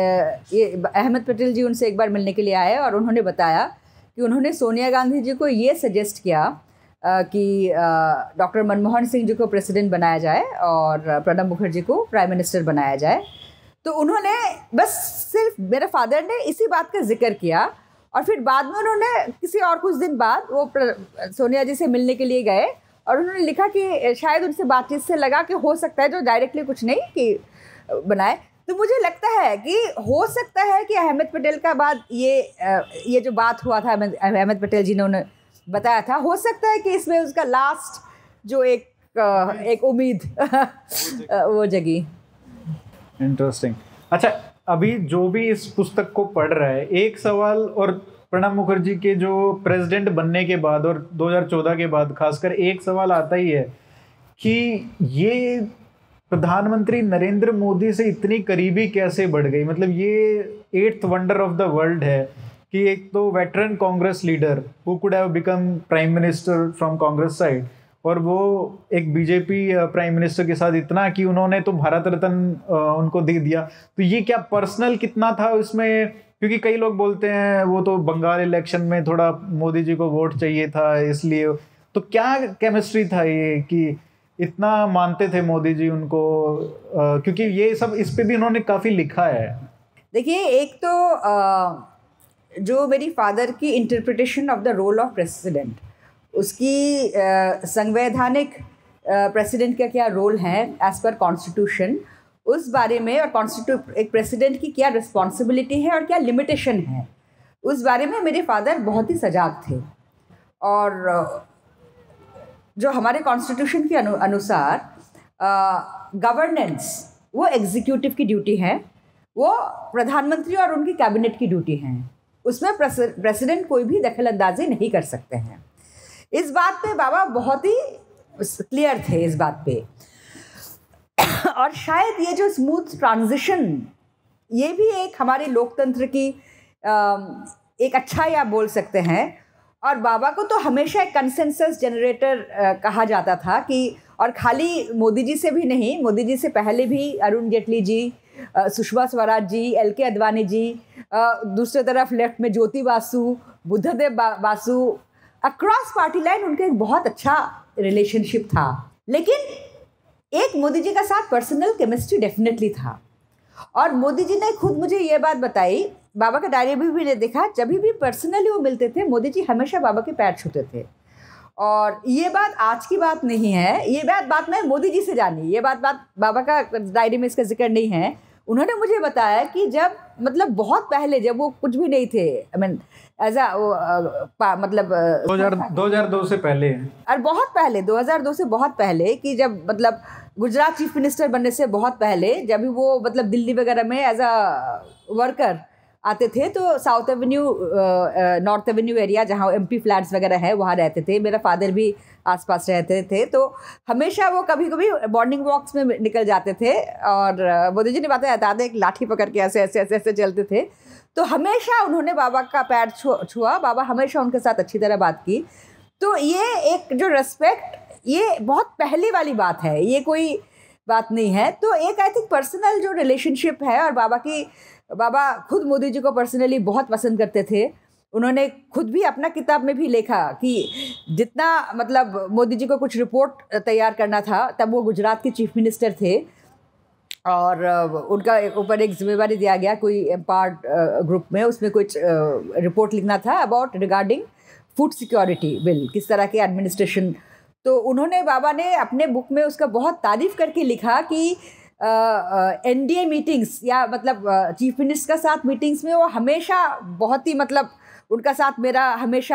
ये अहमद पटेल जी उनसे एक बार मिलने के लिए आए और उन्होंने बताया कि उन्होंने सोनिया गांधी जी को ये सजेस्ट किया कि डॉक्टर मनमोहन सिंह जी को प्रेसिडेंट बनाया जाए और प्रणब मुखर्जी को प्राइम मिनिस्टर बनाया जाए। तो उन्होंने बस सिर्फ, मेरे फादर ने इसी बात का जिक्र किया और फिर बाद में उन्होंने किसी और कुछ दिन बाद वो सोनिया जी से मिलने के लिए गए और उन्होंने लिखा कि शायद उनसे बातचीत से लगा कि हो सकता है, जो डायरेक्टली कुछ नहीं कि बनाए। तो मुझे लगता है कि हो सकता है कि अहमद पटेल का बाद ये ये जो बात हुआ था, अहमद पटेल जी ने उन्हें बताया था, हो सकता है कि इसमें उसका लास्ट जो एक एक उम्मीद वो जगी। इंटरेस्टिंग। अच्छा, अभी जो भी इस पुस्तक को पढ़ रहा है, एक सवाल, और प्रणब मुखर्जी के जो प्रेसिडेंट बनने के बाद और दो हज़ार चौदह के बाद खासकर एक सवाल आता ही है कि ये प्रधानमंत्री नरेंद्र मोदी से इतनी करीबी कैसे बढ़ गई। मतलब ये eighth wonder of the world है कि एक तो veteran Congress leader who could have become prime minister from Congress side, और वो एक बीजेपी प्राइम मिनिस्टर के साथ इतना कि उन्होंने तो भारत रत्न उनको दे दिया। तो ये क्या पर्सनल कितना था उसमें? क्योंकि कई लोग बोलते हैं वो तो बंगाल इलेक्शन में थोड़ा मोदी जी को वोट चाहिए था इसलिए। तो क्या केमिस्ट्री था ये कि इतना मानते थे मोदी जी उनको? क्योंकि ये सब इस पे भी उन्होंने काफ़ी लिखा है। देखिए, एक तो आ, जो मेरी फादर की interpretation of the role of president, उसकी संवैधानिक प्रेसिडेंट का क्या रोल है एज पर कॉन्स्टिट्यूशन, उस बारे में, और कॉन्स्टिट्यूट एक प्रेसिडेंट की क्या रिस्पॉन्सिबिलिटी है और क्या लिमिटेशन है, उस बारे में मेरे फादर बहुत ही सजाग थे। और जो हमारे कॉन्स्टिट्यूशन के अनु, अनुसार गवर्नेंस वो एग्जीक्यूटिव की ड्यूटी है, वो प्रधानमंत्री और उनकी कैबिनेट की ड्यूटी है, उसमें प्रेसिडेंट कोई भी दखल अंदाजी नहीं कर सकते हैं। इस बात पे बाबा बहुत ही क्लियर थे, इस बात पे। और शायद ये जो स्मूथ ट्रांजिशन, ये भी एक हमारे लोकतंत्र की एक अच्छा या बोल सकते हैं। और बाबा को तो हमेशा एक कंसेंसस जनरेटर कहा जाता था कि, और खाली मोदी जी से भी नहीं, मोदी जी से पहले भी अरुण जेटली जी, सुषमा स्वराज जी, एल के अडवाणी जी, दूसरे तरफ लेफ्ट में ज्योति बासु, बुद्धदेव बा, बासु, अक्रॉस पार्टी लाइन उनका एक बहुत अच्छा रिलेशनशिप था। लेकिन एक मोदी जी का साथ पर्सनल केमिस्ट्री डेफिनेटली था। और मोदी जी ने खुद मुझे ये बात बताई, बाबा का डायरी भी मैंने देखा, जब भी पर्सनली वो मिलते थे मोदी जी हमेशा बाबा के पैर छूते थे। और ये बात आज की बात नहीं है, ये बात बात मैं मोदी जी से जानी, ये बात बात बाबा का डायरी में इसका जिक्र नहीं है। उन्होंने मुझे बताया कि जब, मतलब बहुत पहले, जब वो कुछ भी नहीं थे, आई मीन एज अ मतलब दो हज़ार दो से पहले, और बहुत पहले दो हज़ार दो से बहुत पहले, कि जब मतलब गुजरात चीफ मिनिस्टर बनने से बहुत पहले, जब भी वो मतलब दिल्ली वगैरह में एज अ वर्कर आते थे, तो South Avenue, North Avenue area जहाँ एमपी फ्लैट्स वगैरह है वहाँ रहते थे। मेरा फादर भी आसपास रहते थे, तो हमेशा वो कभी कभी मॉर्निंग वॉक्स में निकल जाते थे। और मोदी जी ने बताया था, एक लाठी पकड़ के ऐसे ऐसे ऐसे ऐसे चलते थे। तो हमेशा उन्होंने बाबा का पैर छुआ, बाबा हमेशा उनके साथ अच्छी तरह बात की। तो ये एक जो रेस्पेक्ट, ये बहुत पहली वाली बात है, ये कोई बात नहीं है। तो एक आई थिंक पर्सनल जो रिलेशनशिप है, और बाबा की, बाबा खुद मोदी जी को पर्सनली बहुत पसंद करते थे। उन्होंने खुद भी अपना किताब में भी लिखा कि जितना मतलब मोदी जी को कुछ रिपोर्ट तैयार करना था, तब वो गुजरात के चीफ मिनिस्टर थे और उनका ऊपर एक जिम्मेवारी दिया गया कोई एम्पावर्ड ग्रुप में, उसमें कुछ रिपोर्ट लिखना था about regarding food security bill, किस तरह के एडमिनिस्ट्रेशन तो उन्होंने, बाबा ने अपने बुक में उसका बहुत तारीफ करके लिखा कि एनडीए मीटिंग्स या मतलब चीफ मिनिस्टर का साथ मीटिंग्स में वो हमेशा बहुत ही मतलब उनका साथ मेरा हमेशा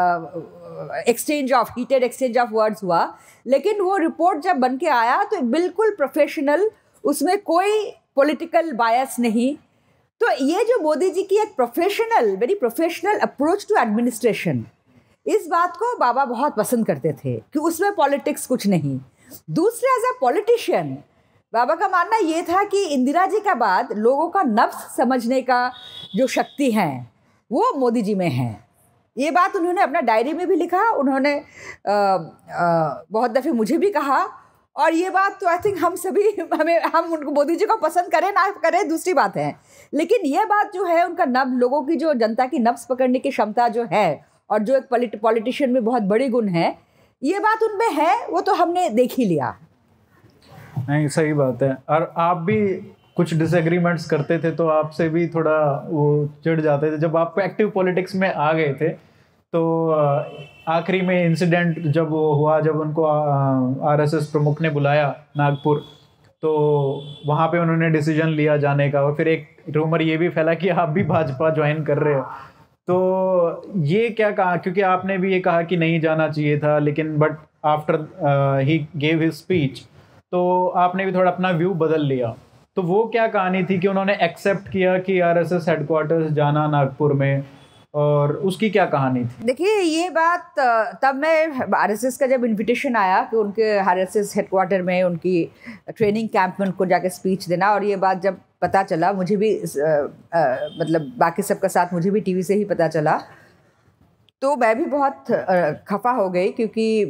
exchange of heated exchange of words हुआ, लेकिन वो रिपोर्ट जब बन के आया तो बिल्कुल प्रोफेशनल, उसमें कोई पॉलिटिकल बायस नहीं। तो ये जो मोदी जी की एक professional, very professional approach to administration, इस बात को बाबा बहुत पसंद करते थे कि उसमें पॉलिटिक्स कुछ नहीं। दूसरा, एज अ पॉलिटिशियन बाबा का मानना ये था कि इंदिरा जी का बाद लोगों का नफ्स समझने का जो शक्ति है वो मोदी जी में है। ये बात उन्होंने अपना डायरी में भी लिखा, उन्होंने आ, आ, बहुत दफ़े मुझे भी कहा, और ये बात तो आई थिंक हम सभी, हमें हम उनको मोदी जी को पसंद करें ना करें दूसरी बात है, लेकिन ये बात जो है उनका नब लोगों की जो जनता की नब्ज़ पकड़ने की क्षमता जो है और जो एक पॉलिट पॉलिटिशियन में बहुत बड़ी गुण है, ये बात उनमें है, वो तो हमने देख ही लिया। नहीं, सही बात है। और आप भी कुछ डिसएग्रीमेंट्स करते थे तो आपसे भी थोड़ा वो चिढ़ जाते थे। जब आप एक्टिव पॉलिटिक्स में आ गए थे तो आखिरी में इंसिडेंट जब वो हुआ, जब उनको आरएसएस प्रमुख ने बुलाया नागपुर, तो वहाँ पे उन्होंने डिसीजन लिया जाने का, और फिर एक रूमर ये भी फैला कि आप भी भाजपा ज्वाइन कर रहे हो। तो ये क्या कहा, क्योंकि आपने भी ये कहा कि नहीं जाना चाहिए था, लेकिन but after he gave his speech तो आपने भी थोड़ा अपना व्यू बदल लिया। तो वो क्या कहानी थी कि उन्होंने एक्सेप्ट किया कि आरएसएस हेडक्वार्टर्स जाना नागपुर में, और उसकी क्या कहानी थी? देखिए, ये बात तब मैं आरएसएस का जब इनविटेशन आया कि उनके आरएसएस हेडक्वार्टर में उनकी ट्रेनिंग कैंप में उनको जाके स्पीच देना, और ये बात जब पता चला मुझे भी आ, आ, मतलब बाकी सबका साथ मुझे भी टीवी से ही पता चला, तो मैं भी बहुत खफा हो गई, क्योंकि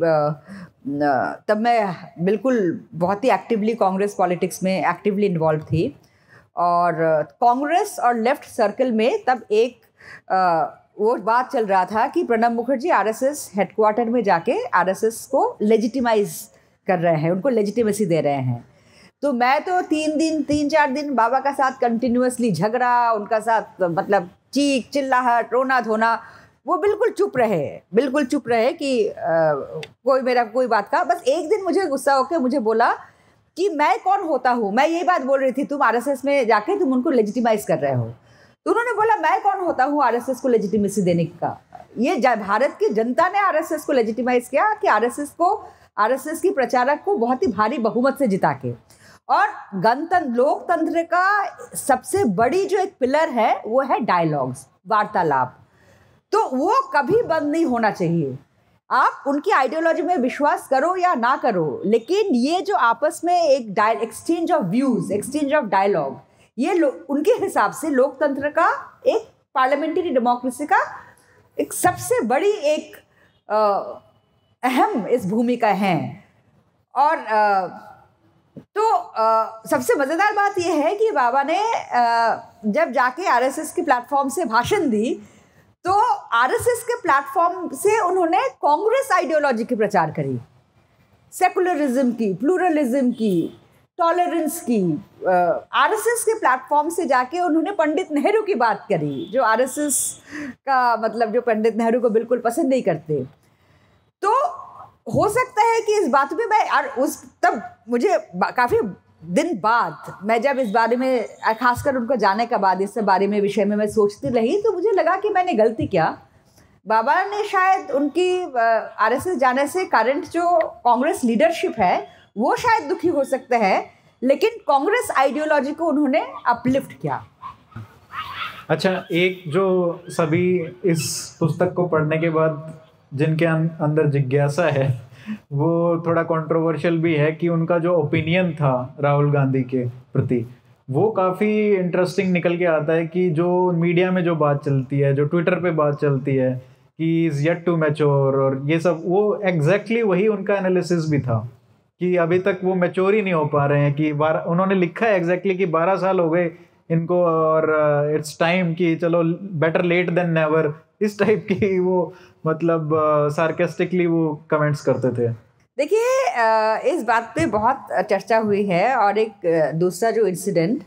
तब मैं बिल्कुल बहुत ही एक्टिवली कांग्रेस पॉलिटिक्स में एक्टिवली इन्वॉल्व थी, और कांग्रेस और लेफ्ट सर्कल में तब एक आ, वो बात चल रहा था कि प्रणब मुखर्जी आरएसएस हेडक्वार्टर में जाके आरएसएस को लेजिटिमाइज कर रहे हैं, उनको लेजिटिमेसी दे रहे हैं। तो मैं तो तीन दिन तीन चार दिन बाबा का साथ कंटिन्यूसली झगड़ा, उनका साथ मतलब चीख चिल्लाहट रोना धोना, वो बिल्कुल चुप रहे, बिल्कुल चुप रहे कि आ, कोई मेरा कोई बात का। बस एक दिन मुझे गुस्सा होकर मुझे बोला कि मैं कौन होता हूँ, मैं यही बात बोल रही थी, तुम आरएसएस में जाके तुम उनको लेजिटिमाइज कर रहे हो। तो उन्होंने बोला मैं कौन होता हूँ आरएसएस को लेजिटिमेसी देने का। ये भारत की जनता ने आरएसएस को लेजिटिमाइज किया कि आरएसएस को, आरएसएस की प्रचारक को बहुत ही भारी बहुमत से जिता के, और गणतंत्र लोकतंत्र का सबसे बड़ी जो एक पिलर है वो है डायलॉग्स, वार्तालाप। तो वो कभी बंद नहीं होना चाहिए। आप उनकी आइडियोलॉजी में विश्वास करो या ना करो, लेकिन ये जो आपस में एक exchange of views, exchange of dialogue, ये उनके हिसाब से लोकतंत्र का, एक पार्लियामेंट्री डेमोक्रेसी का एक सबसे बड़ी एक आ, अहम इस भूमिका है। और आ, तो आ, सबसे मज़ेदार बात यह है कि बाबा ने आ, जब जाके आरएसएस के प्लेटफॉर्म से भाषण दी, तो आरएसएस के प्लेटफॉर्म से उन्होंने कांग्रेस आइडियोलॉजी की प्रचार करी, सेकुलरिज्म की, प्लूरलिज्म की, टॉलरेंस की। आरएसएस के प्लेटफॉर्म से जाके उन्होंने पंडित नेहरू की बात करी, जो आरएसएस का मतलब जो पंडित नेहरू को बिल्कुल पसंद नहीं करते। तो हो सकता है कि इस बात में मैं, और उस तब मुझे काफ़ी दिन बाद मैं जब इस बारे में, खासकर उनको जाने के बाद इस बारे में विषय में मैं सोचती रही, तो मुझे लगा कि मैंने गलती किया। बाबा ने शायद उनकी आरएसएस जाने से करंट जो कांग्रेस लीडरशिप है वो शायद दुखी हो सकते हैं, लेकिन कांग्रेस आइडियोलॉजी को उन्होंने अपलिफ्ट किया। अच्छा, एक जो सभी इस पुस्तक को पढ़ने के बाद जिनके अंदर जिज्ञासा है, वो थोड़ा कंट्रोवर्शियल भी है कि उनका जो ओपिनियन था राहुल गांधी के प्रति, वो काफ़ी इंटरेस्टिंग निकल के आता है कि जो मीडिया में जो बात चलती है, जो ट्विटर पे बात चलती है कि इज़ येट टू मैच्योर और ये सब, वो एग्जैक्टली वही उनका एनालिसिस भी था कि अभी तक वो मैच्योर ही नहीं हो पा रहे हैं। कि बारह, उन्होंने लिखा है एग्जैक्टली कि बारह साल हो गए इनको, और इट्स टाइम कि चलो बेटर लेट देन नेवर, इस टाइप की वो मतलब सार्केस्टिकली वो कमेंट्स करते थे। देखिए, इस बात पे बहुत चर्चा हुई है। और एक दूसरा जो इंसिडेंट,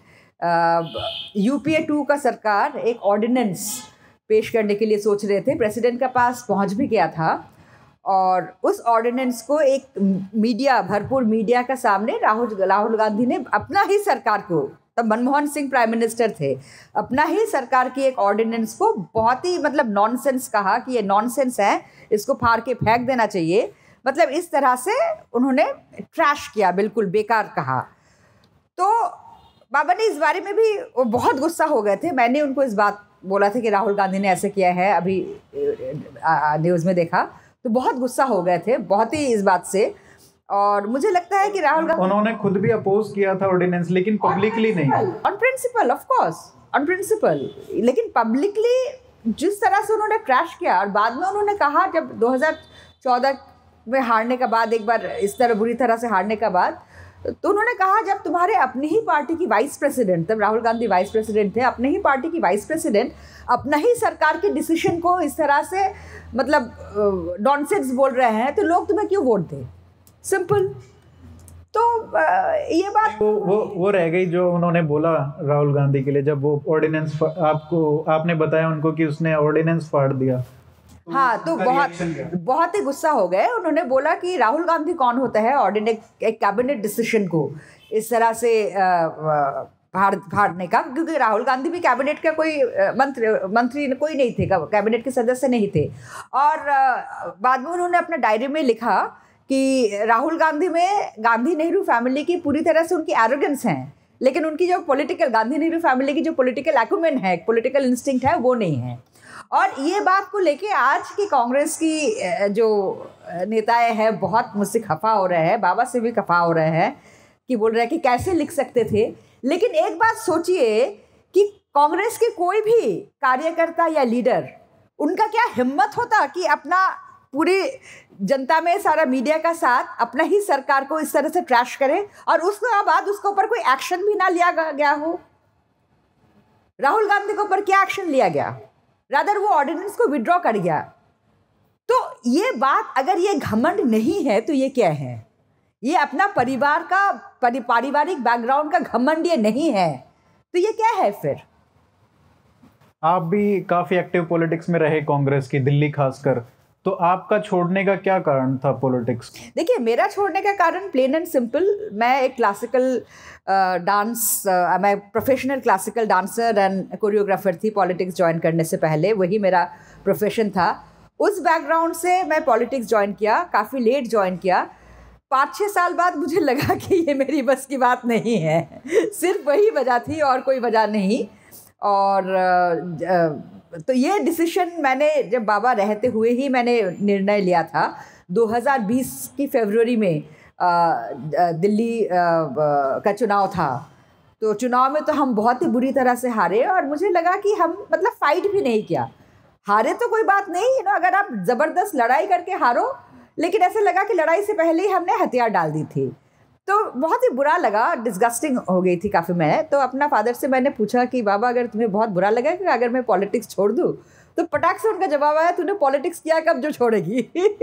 यूपीए टू का सरकार एक ऑर्डिनेंस पेश करने के लिए सोच रहे थे, प्रेसिडेंट के पास पहुंच भी गया था, और उस ऑर्डिनेंस को एक मीडिया, भरपूर मीडिया का सामने राहुल राहुल गांधी ने अपना ही सरकार को, तब मनमोहन सिंह प्राइम मिनिस्टर थे, अपना ही सरकार की एक ऑर्डिनेंस को बहुत ही मतलब नॉनसेंस कहा कि ये नॉनसेंस है, इसको फाड़ के फेंक देना चाहिए। मतलब इस तरह से उन्होंने ट्रैश किया, बिल्कुल बेकार कहा। तो बाबा ने इस बारे में भी वो बहुत गुस्सा हो गए थे। मैंने उनको इस बात बोला था कि राहुल गांधी ने ऐसे किया है, अभी न्यूज़ में देखा तो बहुत गुस्सा हो गए थे, बहुत ही इस बात से। और मुझे लगता है कि राहुल गांधी, उन्होंने खुद भी अपोज किया था ऑर्डिनेंस, लेकिन पब्लिकली नहीं, on principle, of course on principle, लेकिन पब्लिकली जिस तरह से उन्होंने क्रैश किया। और बाद में उन्होंने कहा, जब दो हज़ार चौदह में हारने के बाद, एक बार इस तरह बुरी तरह से हारने के बाद, तो उन्होंने कहा जब तुम्हारे अपनी ही पार्टी की वाइस प्रेसिडेंट, तब राहुल गांधी वाइस प्रेसिडेंट थे, अपने ही पार्टी की वाइस प्रेसिडेंट अपना ही सरकार के डिसीजन को इस तरह से मतलब नॉनसेंस बोल रहे हैं, तो लोग तुम्हें क्यों वोट दें? सिंपल। तो ये बात वो वो वो रह गई जो उन्होंने बोला राहुल गांधी के लिए, जब वो ऑर्डिनेंस आपको आपने बताया उनको कि उसने ऑर्डिनेंस फाड़ दिया। हाँ, तो बहुत बहुत ही गुस्सा हो गए। उन्होंने बोला कि राहुल गांधी कौन होता है ऑर्डिनेट एक कैबिनेट डिसीजन को इस तरह से फाड़ फाड़ने का, क्योंकि राहुल गांधी भी कैबिनेट का कोई मंत्री मंत्री कोई नहीं थे, कैबिनेट के सदस्य नहीं थे। और बाद में उन्होंने अपना डायरी में लिखा कि राहुल गांधी में गांधी नेहरू फैमिली की पूरी तरह से उनकी एरोगेंस है, लेकिन उनकी जो पॉलिटिकल, गांधी नेहरू फैमिली की जो पॉलिटिकल एक्यूमेन है, पॉलिटिकल इंस्टिंक्ट है, वो नहीं है। और ये बात को लेके आज की कांग्रेस की जो नेताएं हैं बहुत मुझसे खफा हो रहे हैं, बाबा से भी खफा हो रहे हैं कि बोल रहे हैं कि कैसे लिख सकते थे। लेकिन एक बात सोचिए कि कांग्रेस के कोई भी कार्यकर्ता या लीडर, उनका क्या हिम्मत होता कि अपना पूरी जनता में, सारा मीडिया का साथ अपना ही सरकार को इस तरह से ट्रैश करे और उसके बाद उसके ऊपर कोई एक्शन भी ना लिया गया हो। राहुल गांधी के ऊपर क्या एक्शन लिया गया? रादर वो ऑर्डिनेंस को विड्रॉ कर गया। तो ये बात, अगर ये घमंड नहीं है तो ये क्या है? ये अपना परिवार का, पारिवारिक बैकग्राउंड का घमंड ये नहीं है तो ये क्या है फिर? आप भी काफी एक्टिव पॉलिटिक्स में रहे कांग्रेस की, दिल्ली खासकर, तो आपका छोड़ने का क्या कारण था पॉलिटिक्स? देखिए, मेरा छोड़ने का कारण प्लेन एंड सिंपल, मैं एक क्लासिकल डांस, मैं professional classical dancer and choreographer थी पॉलिटिक्स ज्वाइन करने से पहले, वही मेरा प्रोफेशन था। उस बैकग्राउंड से मैं पॉलिटिक्स ज्वाइन किया, काफ़ी लेट ज्वाइन किया। पाँच छः साल बाद मुझे लगा कि ये मेरी बस की बात नहीं है, सिर्फ वही वजह थी और कोई वजह नहीं। और तो ये डिसीजन मैंने जब बाबा रहते हुए ही मैंने निर्णय लिया था। दो हज़ार बीस की फरवरी में दिल्ली का चुनाव था, तो चुनाव में तो हम बहुत ही बुरी तरह से हारे और मुझे लगा कि हम मतलब फाइट भी नहीं किया। हारे तो कोई बात नहीं, ना, अगर आप ज़बरदस्त लड़ाई करके हारो, लेकिन ऐसे लगा कि लड़ाई से पहले ही हमने हथियार डाल दी थी, तो बहुत ही बुरा लगा, डिस्गस्टिंग हो गई थी काफ़ी मैं। तो अपना फादर से मैंने पूछा कि बाबा अगर तुम्हें बहुत बुरा लगा कि अगर मैं पॉलिटिक्स छोड़ दूँ, तो पटाख से उनका जवाब आया, तूने पॉलिटिक्स किया कब जो छोड़ेगी।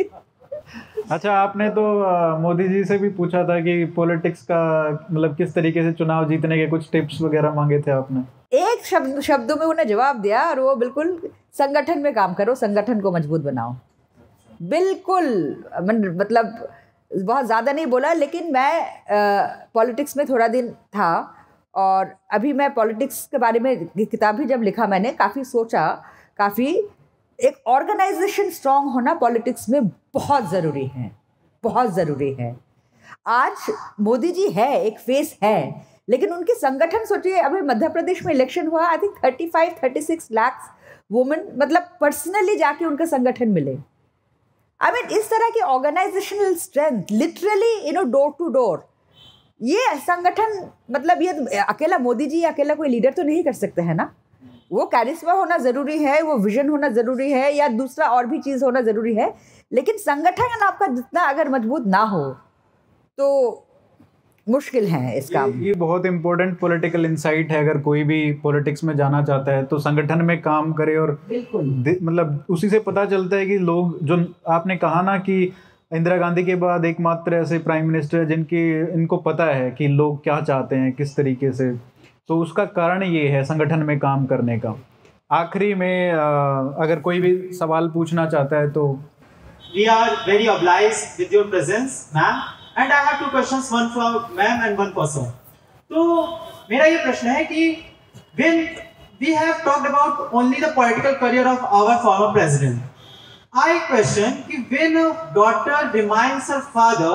अच्छा, आपने तो मोदी जी से भी पूछा था कि पॉलिटिक्स का मतलब किस तरीके से चुनाव जीतने के कुछ टिप्स वगैरह मांगे थे आपने? एक शब्द शब्दों में उन्हें जवाब दिया और वो बिल्कुल, संगठन में काम करो, संगठन को मजबूत बनाओ। बिल्कुल, मतलब बहुत ज़्यादा नहीं बोला, लेकिन मैं पॉलिटिक्स में थोड़ा दिन था और अभी मैं पॉलिटिक्स के बारे में किताब भी जब लिखा मैंने, काफ़ी सोचा, काफ़ी एक ऑर्गेनाइजेशन स्ट्रांग होना पॉलिटिक्स में बहुत ज़रूरी है, बहुत ज़रूरी है। आज मोदी जी है, एक फेस है, लेकिन उनके संगठन, सोचिए अभी मध्य प्रदेश में इलेक्शन हुआ, I think thirty five thirty six lakh women मतलब पर्सनली जाके उनका संगठन मिले। आई I मीन mean, इस तरह की organizational strength, literally you know door to door, ये संगठन, मतलब ये अकेला मोदी जी, अकेला कोई लीडर तो नहीं कर सकते हैं ना। वो कैरिस्मा होना ज़रूरी है, वो विजन होना ज़रूरी है, या दूसरा और भी चीज़ होना ज़रूरी है, लेकिन संगठन आपका जितना अगर मजबूत ना हो तो मुश्किल है इस काम। ये, ये बहुत इंपॉर्टेंट पॉलिटिकल इंसाइट है। अगर कोई भी पॉलिटिक्स में जाना चाहता है तो संगठन में काम करे, और मतलब उसी से पता चलता है कि लोग, जो आपने कहा ना कि इंदिरा गांधी के बाद एकमात्र ऐसे प्राइम मिनिस्टर जिनकी इनको पता है कि लोग क्या चाहते हैं किस तरीके से, तो उसका कारण ये है संगठन में काम करने का। आखिरी में अगर कोई भी सवाल पूछना चाहता है तो we are very obliged with your presence, ma'am. And I have two questions, one for ma'am and one for sir. तो मेरा ये प्रश्न है कि when we have talked about only the political career of our former president, I question कि when a daughter reminds her father,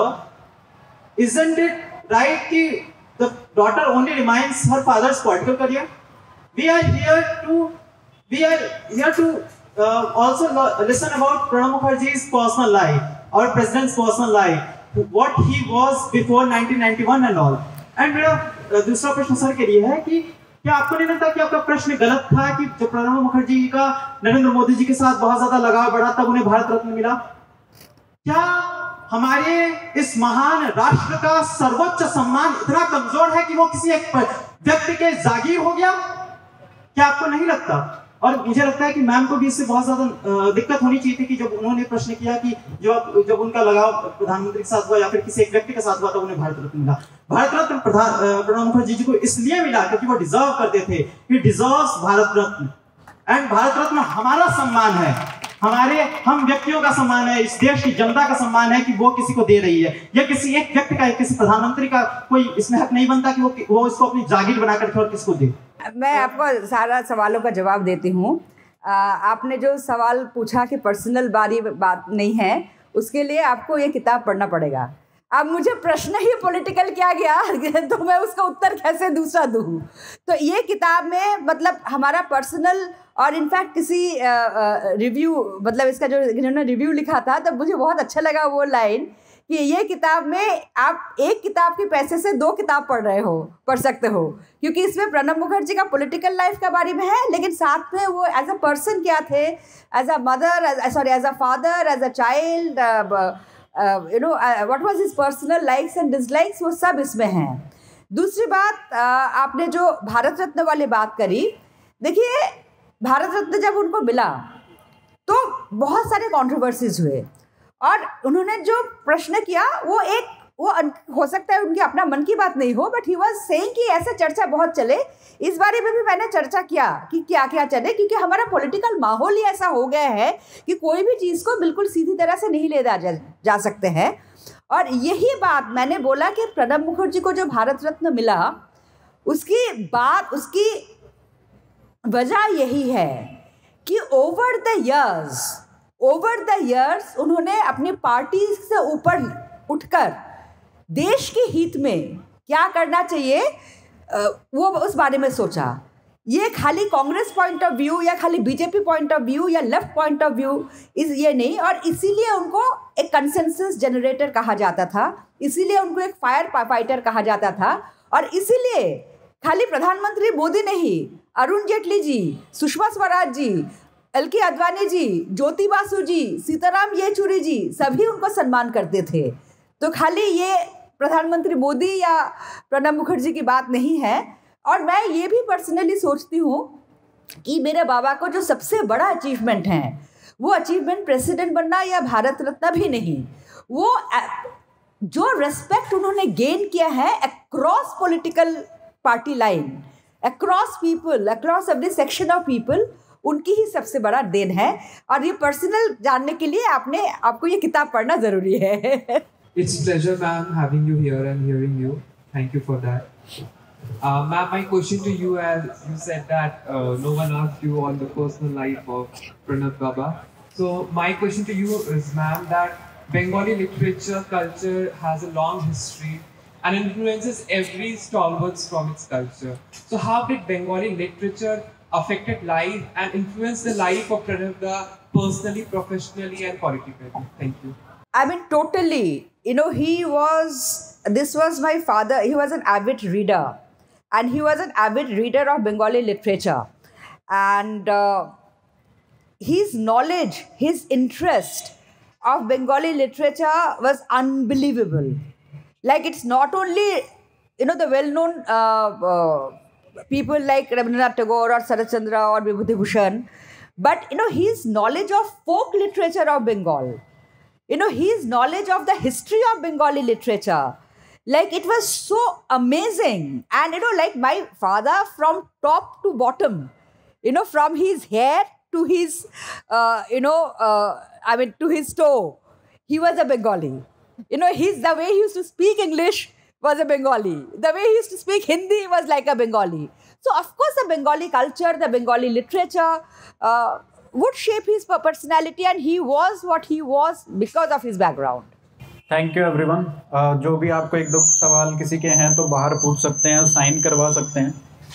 isn't it right कि the daughter only reminds her father's political career? We are here to we are here to uh, also listen about Pranab Mukherjee's personal life, our president's personal life, what he was before nineteen ninety-one and all. And मेरा दूसरा प्रश्न सर के लिए है कि क्या आपको नहीं लगता कि आपका प्रश्न गलत था कि जब प्रणब मुखर्जी का नरेंद्र मोदी जी के साथ बहुत ज्यादा लगाव बढ़ा तब उन्हें भारत रत्न मिला? क्या हमारे इस महान राष्ट्र का सर्वोच्च सम्मान इतना कमजोर है कि वो किसी एक व्यक्ति के जागीर हो गया? क्या आपको नहीं लगता? और मुझे लगता है कि मैम को भी इससे बहुत ज्यादा दिक्कत होनी चाहिए थी कि जब उन्होंने प्रश्न किया कि जब जब उनका लगाव प्रधानमंत्री के साथ हुआ या फिर किसी एक व्यक्ति के साथ हुआ तो उन्हें भारत रत्न मिला। भारत रत्न प्रधान प्रणब मुखर्जी जी को इसलिए मिला क्योंकि वो डिजर्व करते थे, he deserves Bharat Ratna. And Bharat Ratna हमारा सम्मान है, हमारे हम व्यक्तियों का सम्मान है, इस देश की जनता का सम्मान है कि वो किसी को दे रही है। या किसी एक व्यक्ति का, किसी प्रधानमंत्री का कोई इसमें हक नहीं बनता कि वो वो इसको अपनी जागीर बनाकर और किसको दे। मैं आपको सारा सवालों का जवाब देती हूँ। आपने जो सवाल पूछा कि पर्सनल बारी बात नहीं है, उसके लिए आपको ये किताब पढ़ना पड़ेगा। अब मुझे प्रश्न ही पॉलिटिकल किया गया तो मैं उसका उत्तर कैसे दूसरा दूँ? तो ये किताब में मतलब हमारा पर्सनल और इनफैक्ट किसी रिव्यू मतलब इसका जो जिन्होंने रिव्यू लिखा था तब मुझे बहुत अच्छा लगा वो लाइन कि ये किताब में आप एक किताब के पैसे से दो किताब पढ़ रहे हो पढ़ सकते हो, क्योंकि इसमें प्रणब मुखर्जी का पॉलिटिकल लाइफ का बारे में है, लेकिन साथ में वो एज अ पर्सन क्या थे, as a mother, sorry as a father, as a child, you know what was his personal likes and dislikes, वो सब इसमें हैं। दूसरी बात, uh, आपने जो भारत रत्न वाली बात करी, देखिए भारत रत्न जब उनको मिला तो बहुत सारे कॉन्ट्रोवर्सीज हुए और उन्होंने जो प्रश्न किया वो एक वो हो सकता है उनके अपना मन की बात नहीं हो, बट ही वाज सेइंग कि ऐसा चर्चा बहुत चले। इस बारे में भी मैंने चर्चा किया कि क्या क्या चले, क्योंकि हमारा पॉलिटिकल माहौल ही ऐसा हो गया है कि कोई भी चीज़ को बिल्कुल सीधी तरह से नहीं ले जा, जा सकते हैं। और यही बात मैंने बोला कि प्रणब मुखर्जी को जो भारत रत्न मिला उसकी बात उसकी वजह यही है कि over the years over the years उन्होंने अपनी पार्टी से ऊपर उठकर देश के हित में क्या करना चाहिए वो उस बारे में सोचा। ये खाली कांग्रेस पॉइंट ऑफ व्यू या खाली बीजेपी पॉइंट ऑफ व्यू या लेफ्ट पॉइंट ऑफ व्यू इस ये नहीं, और इसीलिए उनको एक कंसेंसस जनरेटर कहा जाता था, इसीलिए उनको एक फायर फाइटर कहा जाता था। और इसीलिए खाली प्रधानमंत्री मोदी नहीं, अरुण जेटली जी, सुषमा स्वराज जी, एल के आडवाणी जी, ज्योति बासु जी, सीताराम येचुरी जी, सभी उनको सम्मान करते थे। तो खाली ये प्रधानमंत्री मोदी या प्रणब मुखर्जी की बात नहीं है। और मैं ये भी पर्सनली सोचती हूँ कि मेरे बाबा को जो सबसे बड़ा अचीवमेंट है वो अचीवमेंट प्रेसिडेंट बनना या भारत रत्न भी नहीं, वो जो रेस्पेक्ट उन्होंने गेन किया है across political party line, across people, across every section of people, उनकी ही सबसे बड़ा देन है। और ये पर्सनल जानने के लिए आपने आपको ये किताब पढ़ना ज़रूरी है। It's pleasure, ma'am, having you here and hearing you. Thank you for that. Uh, ma'am, my question to you, as you said that uh, no one asked you on the personal life of Pranab Baba. So my question to you is, ma'am, that Bengali literature culture has a long history and influences every stalwart from its culture. So how did Bengali literature affected life and influenced the life of Pranab Baba personally, professionally, and politically? Thank you. I mean, totally. You know, he was, this was my father, he was an avid reader. And he was an avid reader of Bengali literature. And uh, his knowledge, his interest of Bengali literature was unbelievable. Like, it's not only, you know, the well-known uh, uh, people like Rabindranath Tagore or Sarat Chandra or Vibhuti Bhushan, but, you know, his knowledge of folk literature of Bengal, you know, his knowledge of the history of Bengali literature, like, it was so amazing. And, you know, like my father from top to bottom, you know, from his hair to his, uh, you know, uh, I mean, to his toe, he was a Bengali. You know, he's the way he used to speak English was a Bengali. The way he used to speak Hindi was like a Bengali. So of course the Bengali culture, the Bengali literature uh, would shape his personality, and he was what he was because of his background. Thank you everyone. जो भी आपको एक दो सवाल किसी के हैं तो बाहर पूछ सकते हैं, साइन करवा सकते हैं।